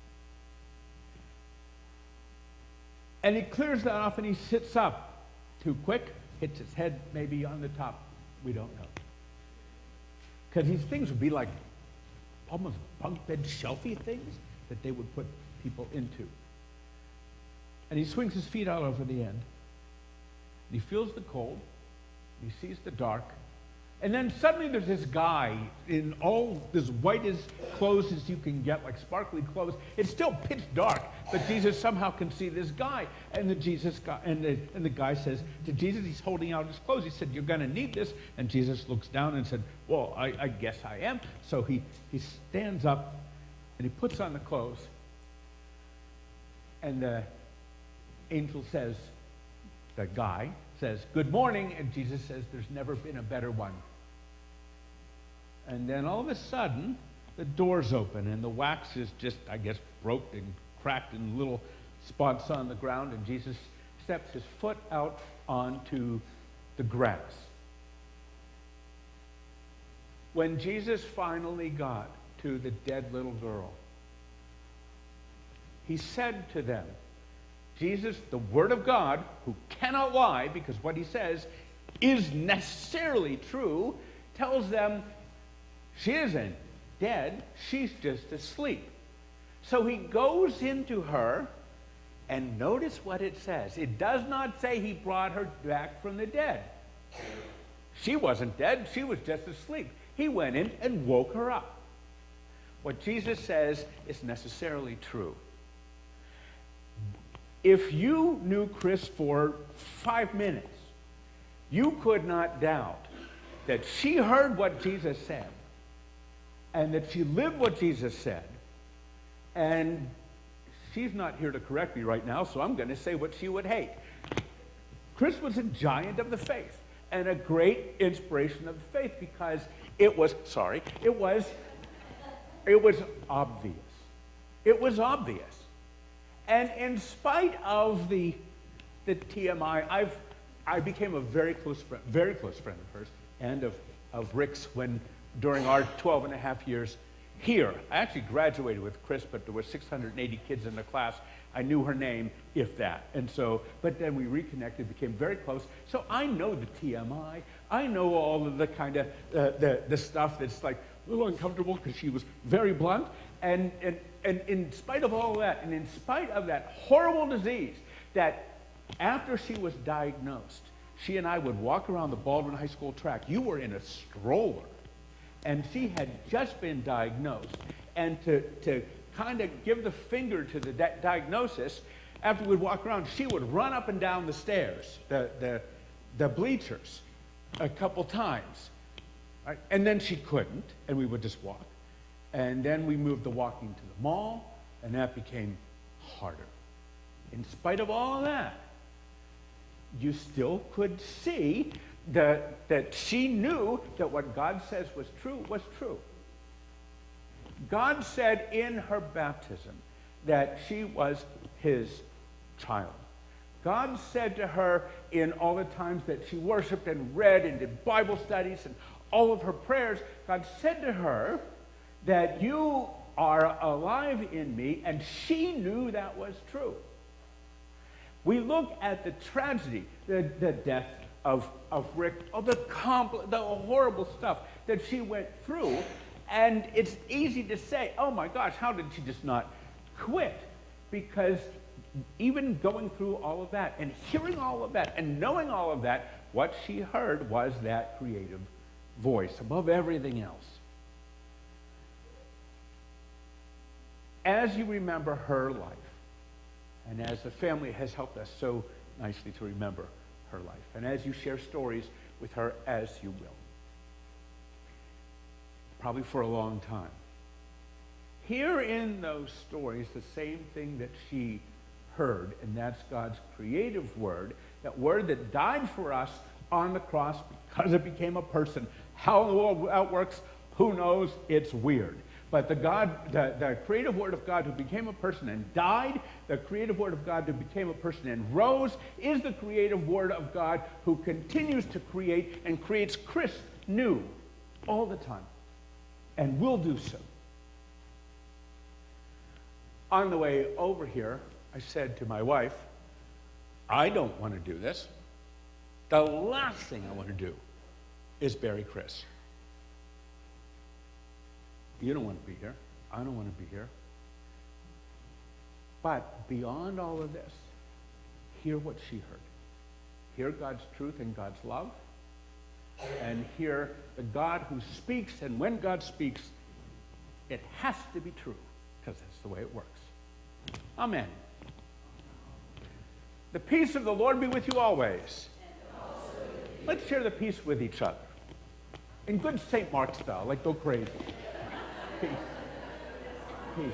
And he clears that off and he sits up. Too quick, hits his head maybe on the top. We don't know. Because these things would be like almost bunk bed shelfy things that they would put people into. And he swings his feet out over the end. And he feels the cold. He sees the dark. And then suddenly there's this guy in all as white as clothes as you can get, like sparkly clothes. It's still pitch dark, but Jesus somehow can see this guy. And the guy says to Jesus, he's holding out his clothes. He said, "You're going to need this." And Jesus looks down and said, "Well, I guess I am." So he stands up and he puts on the clothes. And the angel says, the guy says, "Good morning." And Jesus says, "There's never been a better one." And then all of a sudden, the doors open and the wax is just, I guess, broke and cracked in little spots on the ground. And Jesus steps his foot out onto the grass. When Jesus finally got to the dead little girl, he said to them, Jesus, the Word of God, who cannot lie, because what he says is necessarily true, tells them she isn't dead, she's just asleep. So he goes into her, and notice what it says. It does not say he brought her back from the dead. She wasn't dead, she was just asleep. He went in and woke her up. What Jesus says is necessarily true. If you knew Chris for 5 minutes, you could not doubt that she heard what Jesus said and that she lived what Jesus said. And she's not here to correct me right now, so I'm going to say what she would hate. Chris was a giant of the faith and a great inspiration of the faith because it was obvious. It was obvious. And in spite of the TMI, I became a very close friend of hers and of Rick's during our 12 and a half years here. I actually graduated with Chris, but there were 680 kids in the class. I knew her name, if that. And so, but then we reconnected, became very close. So I know the TMI. I know all of the kind of, the stuff that's like a little uncomfortable because she was very blunt. And in spite of all that, and in spite of that horrible disease, that after she was diagnosed, she and I would walk around the Baldwin High School track. You were in a stroller, and she had just been diagnosed. And to kind of give the finger to the diagnosis, after we'd walk around, she would run up and down the stairs, the bleachers, a couple times. Right? And then she couldn't, and we would just walk. And then we moved the walking to the mall, and that became harder. In spite of all of that, you still could see that she knew that what God says was true. God said in her baptism that she was his child. God said to her in all the times that she worshiped and read and did Bible studies and all of her prayers, God said to her that you are alive in me, and she knew that was true. We look at the tragedy, the death of Rick, of the horrible stuff that she went through, and it's easy to say, oh my gosh, how did she just not quit? Because even going through all of that and hearing all of that and knowing all of that, what she heard was that creative voice above everything else. As you remember her life, and as the family has helped us so nicely to remember her life, and as you share stories with her, as you will, probably for a long time, hear in those stories the same thing that she heard, and that's God's creative word, that word that died for us on the cross because it became a person. How in the world that works, who knows? It's weird. But the creative word of God who became a person and died, the creative word of God who became a person and rose, is the creative word of God who continues to create and creates Chris new all the time and will do so. On the way over here, I said to my wife, I don't want to do this. The last thing I want to do is bury Chris. You don't want to be here. I don't want to be here. But beyond all of this, hear what she heard. Hear God's truth and God's love. And hear the God who speaks, and when God speaks, it has to be true, because that's the way it works. Amen. The peace of the Lord be with you always. Let's share the peace with each other. In good St. Mark style, like go crazy. Peace. Peace.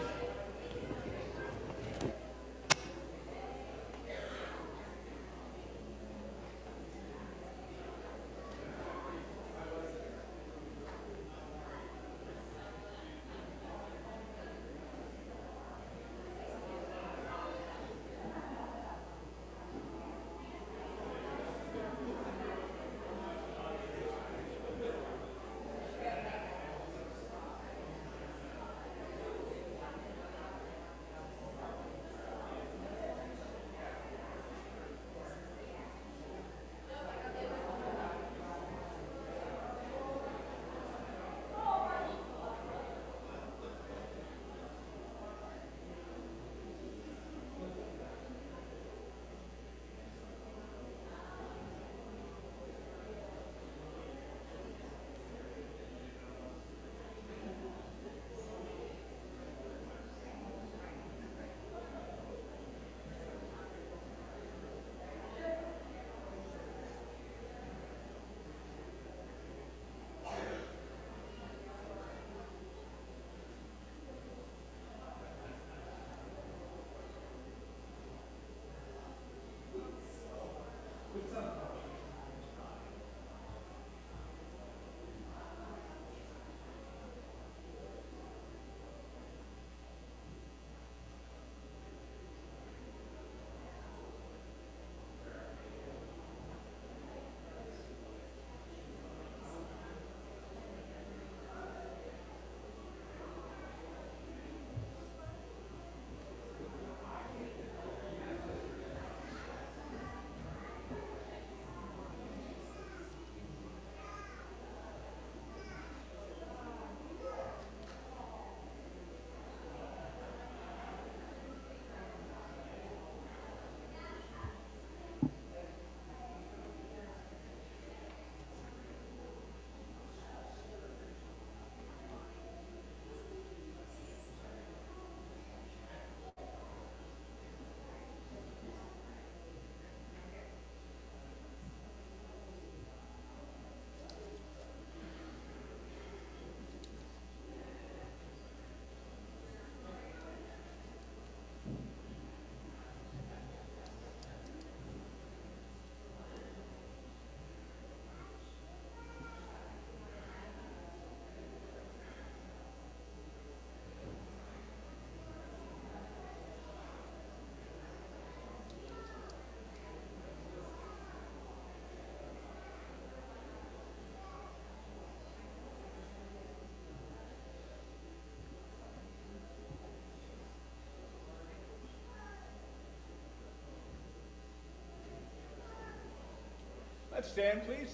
Let's stand, please.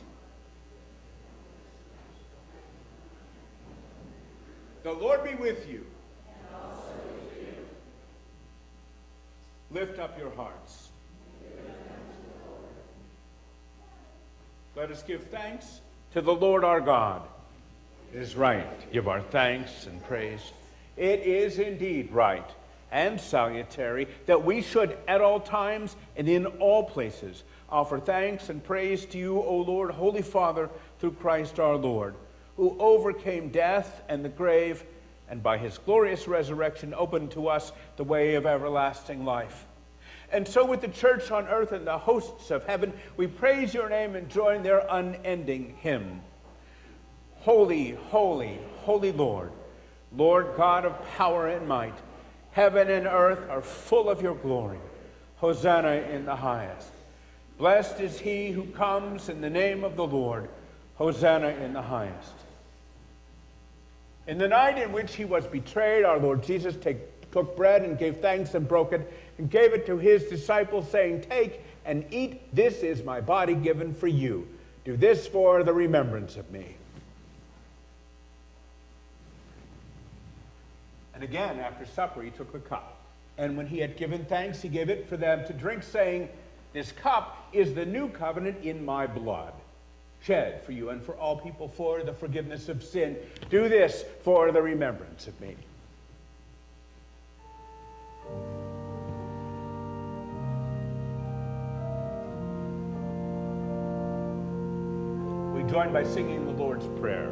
The Lord be with you. And also with you. Lift up your hearts. Let us give thanks to the Lord our God. It is right to give our thanks and praise. It is indeed right and salutary that we should at all times and in all places offer thanks and praise to you, O Lord, Holy Father, through Christ our Lord, who overcame death and the grave, and by his glorious resurrection opened to us the way of everlasting life. And so with the church on earth and the hosts of heaven, we praise your name and join their unending hymn. Holy, holy, holy Lord, Lord God of power and might, heaven and earth are full of your glory. Hosanna in the highest. Blessed is he who comes in the name of the Lord. Hosanna in the highest. In the night in which he was betrayed, our Lord Jesus took bread and gave thanks and broke it and gave it to his disciples, saying, "Take and eat. This is my body given for you. Do this for the remembrance of me." And again, after supper, he took the cup. And when he had given thanks, he gave it for them to drink, saying, "This cup is the new covenant in my blood, shed for you and for all people for the forgiveness of sin. Do this for the remembrance of me." We join by singing the Lord's Prayer.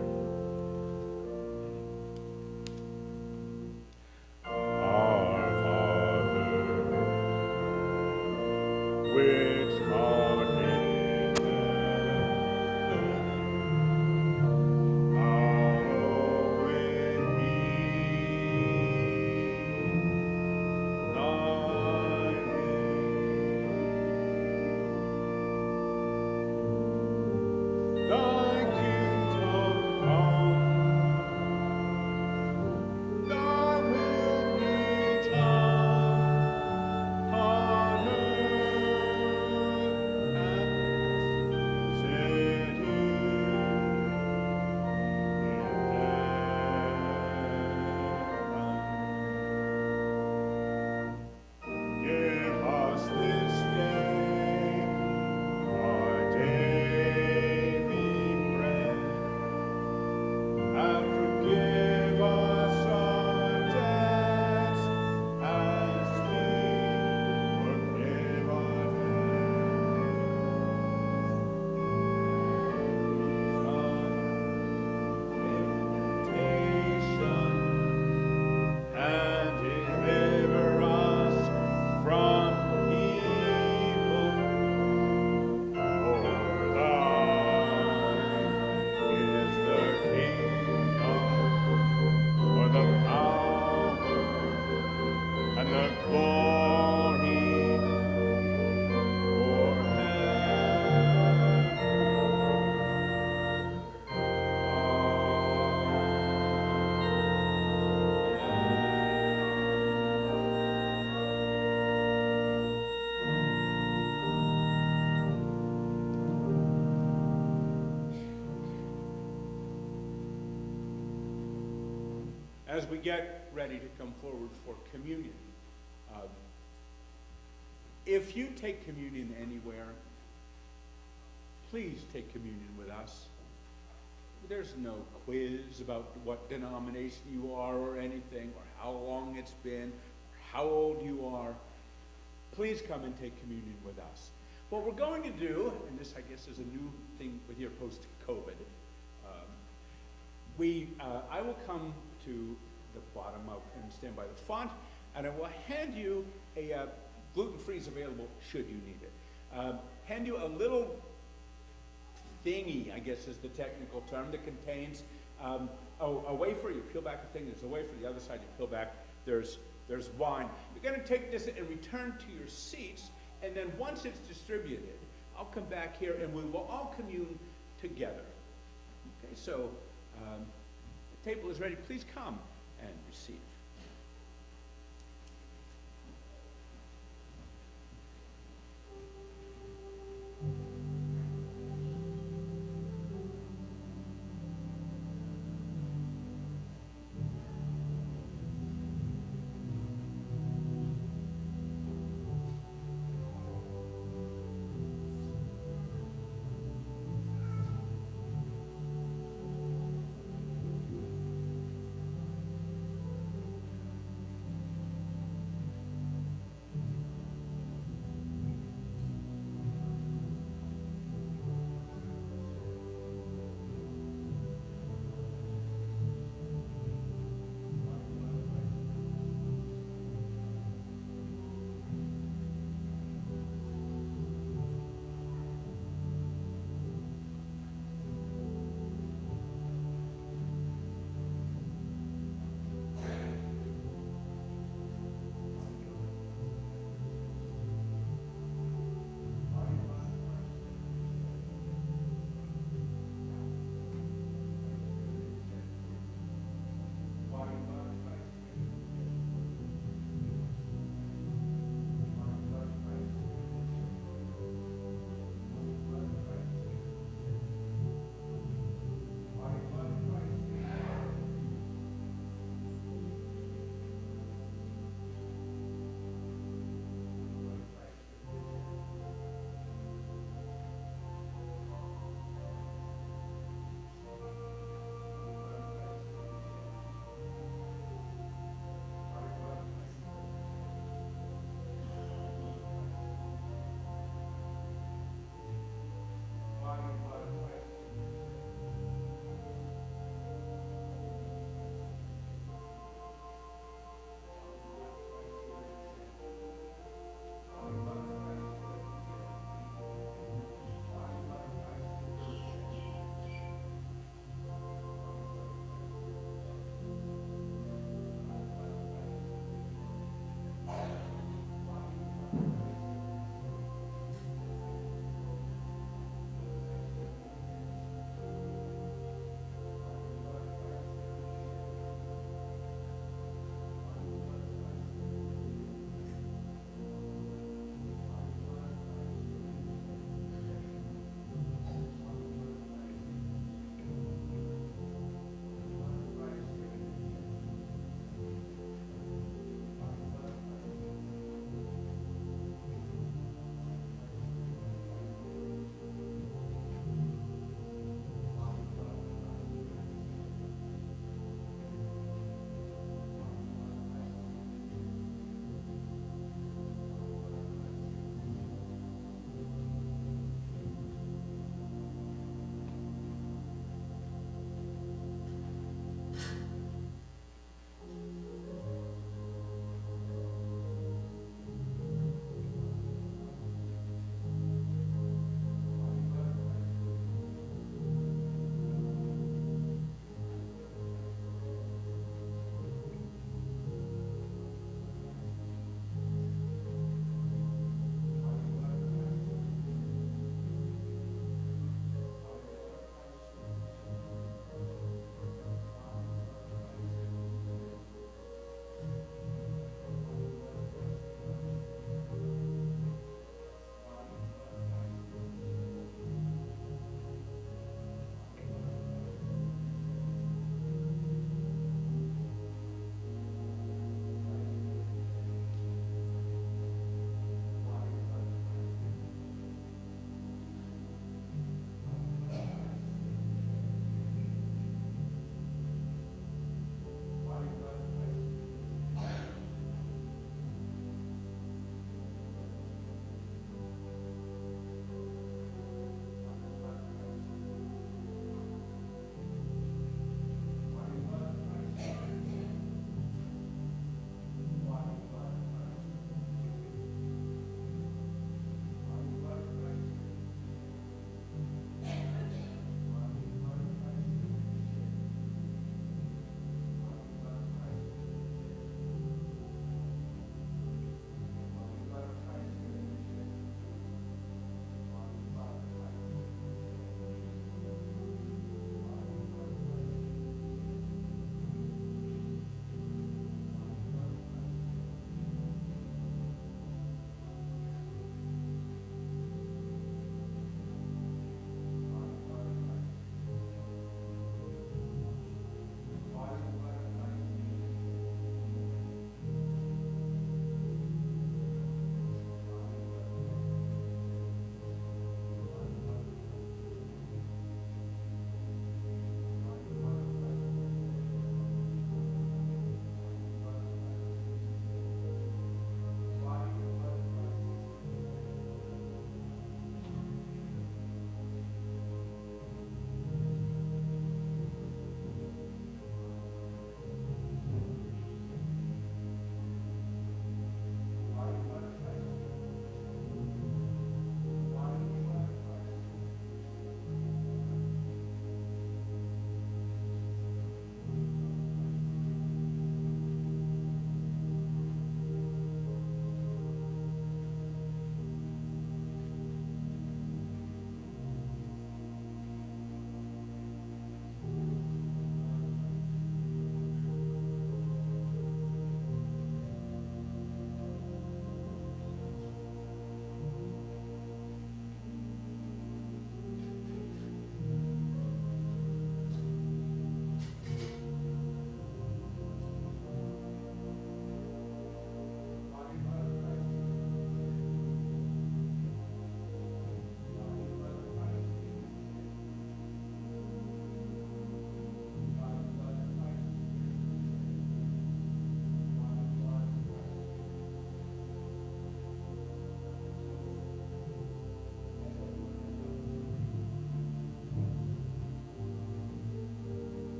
As we get ready to come forward for communion, if you take communion anywhere, please take communion with us. There's no quiz about what denomination you are or anything, or how long it's been, or how old you are. Please come and take communion with us. What we're going to do, and this I guess is a new thing with your post-COVID, I will come to the bottom and stand by the font, and I will hand you a gluten-free is available should you need it. Hand you a little thingy, I guess is the technical term, that contains a wafer. You peel back the thing, there's a wafer. The other side, you peel back, there's wine. You're going to take this and return to your seats, and then once it's distributed, I'll come back here and we will all commune together. Okay, so the table is ready. Please come and receive.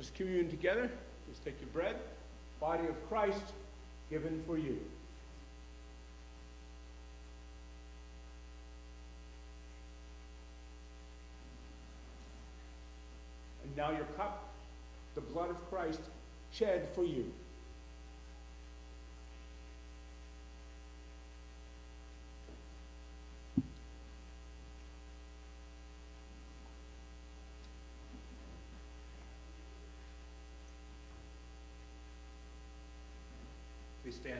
precious communion together. Please take your bread, body of Christ, given for you. And now your cup, the blood of Christ, shed for you. Please stand.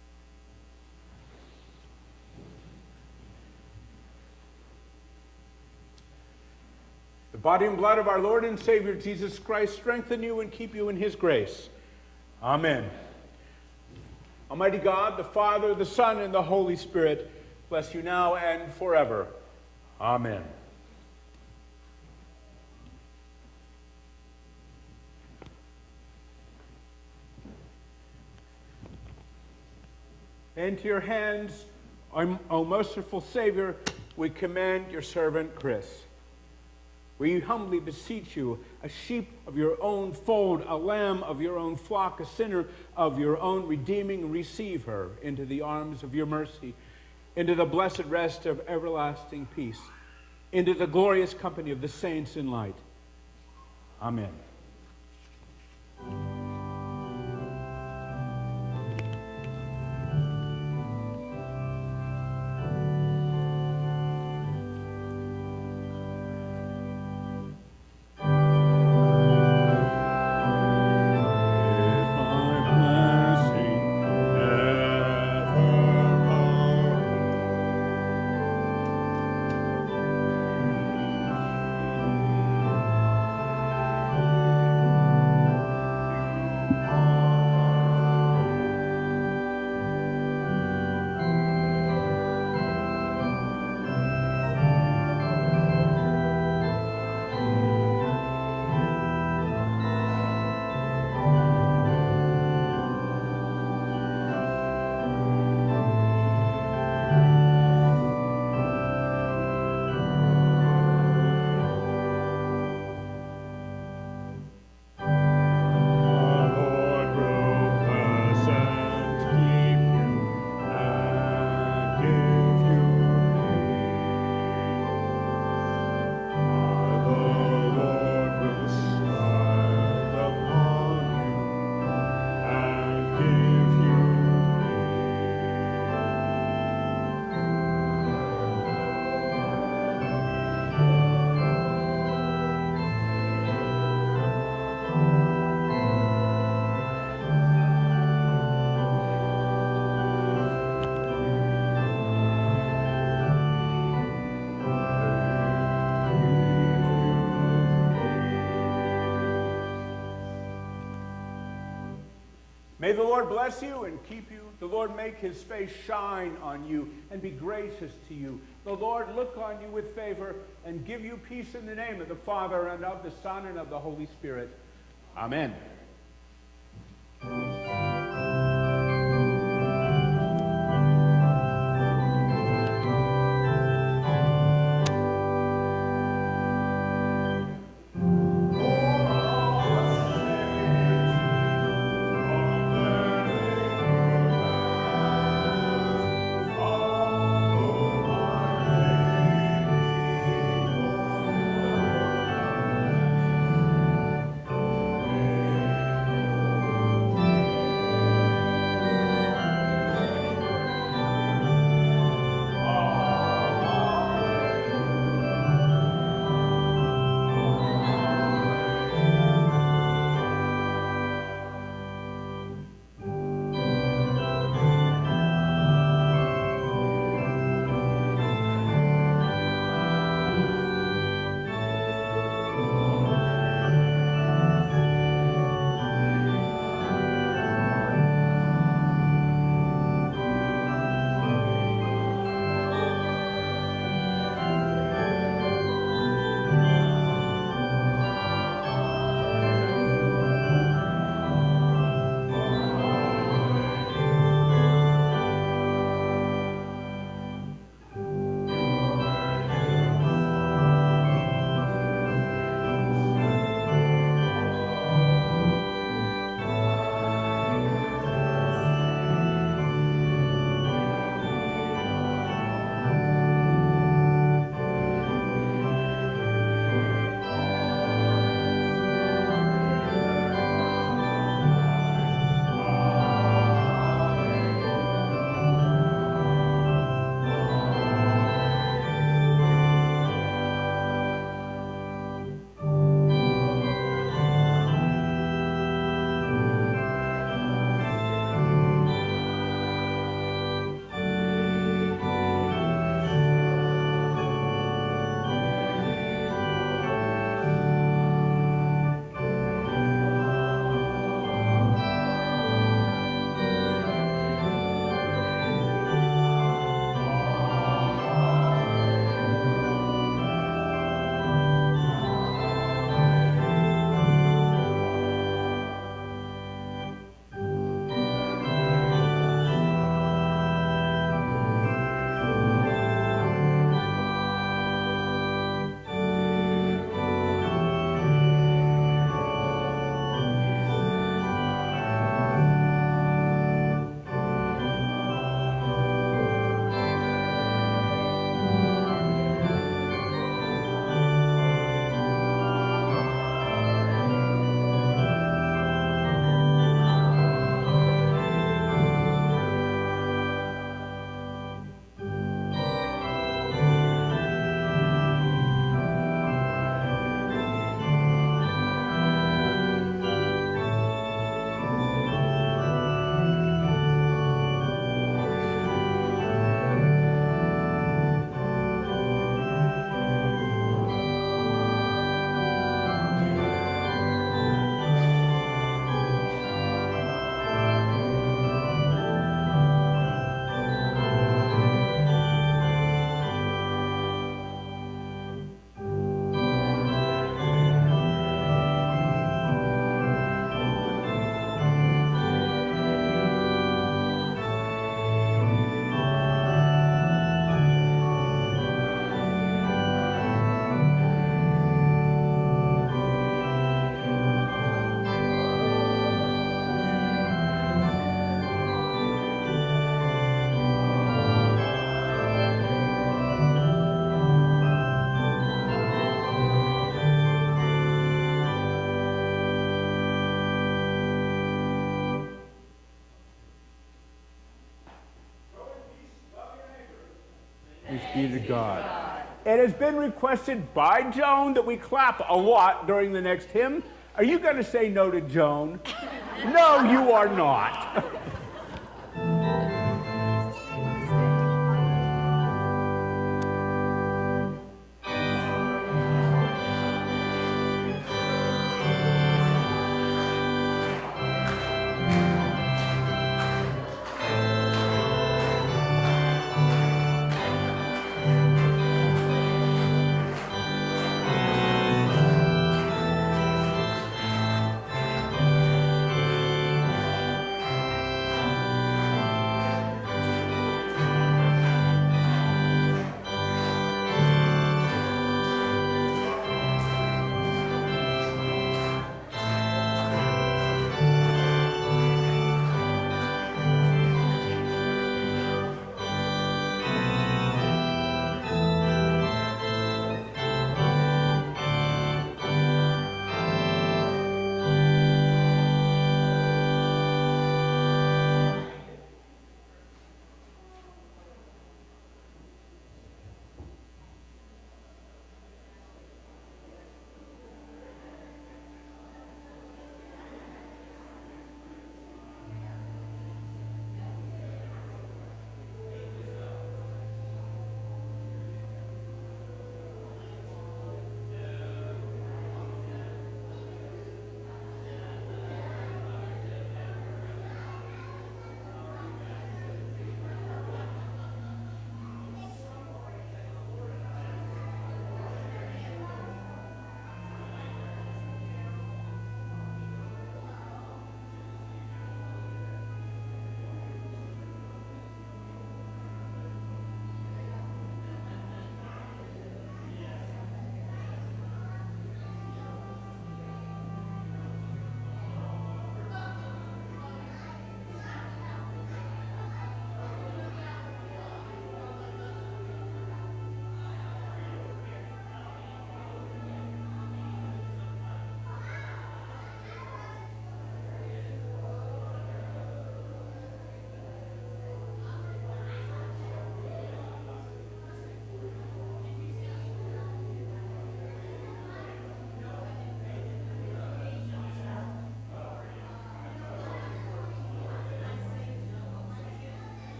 The body and blood of our Lord and Savior Jesus Christ strengthen you and keep you in his grace. Amen. Almighty God, the Father, the Son, and the Holy Spirit, bless you now and forever. Amen. Into your hands, O merciful Savior, we commend your servant Chris. We humbly beseech you, a sheep of your own fold, a lamb of your own flock, a sinner of your own redeeming, receive her into the arms of your mercy, into the blessed rest of everlasting peace, into the glorious company of the saints in light. Amen. May the Lord bless you and keep you. The Lord make his face shine on you and be gracious to you. The Lord look on you with favor and give you peace in the name of the Father and of the Son and of the Holy Spirit. Amen. be to God. It has been requested by Joan that we clap a lot during the next hymn. Are you going to say no to Joan? No, you are not.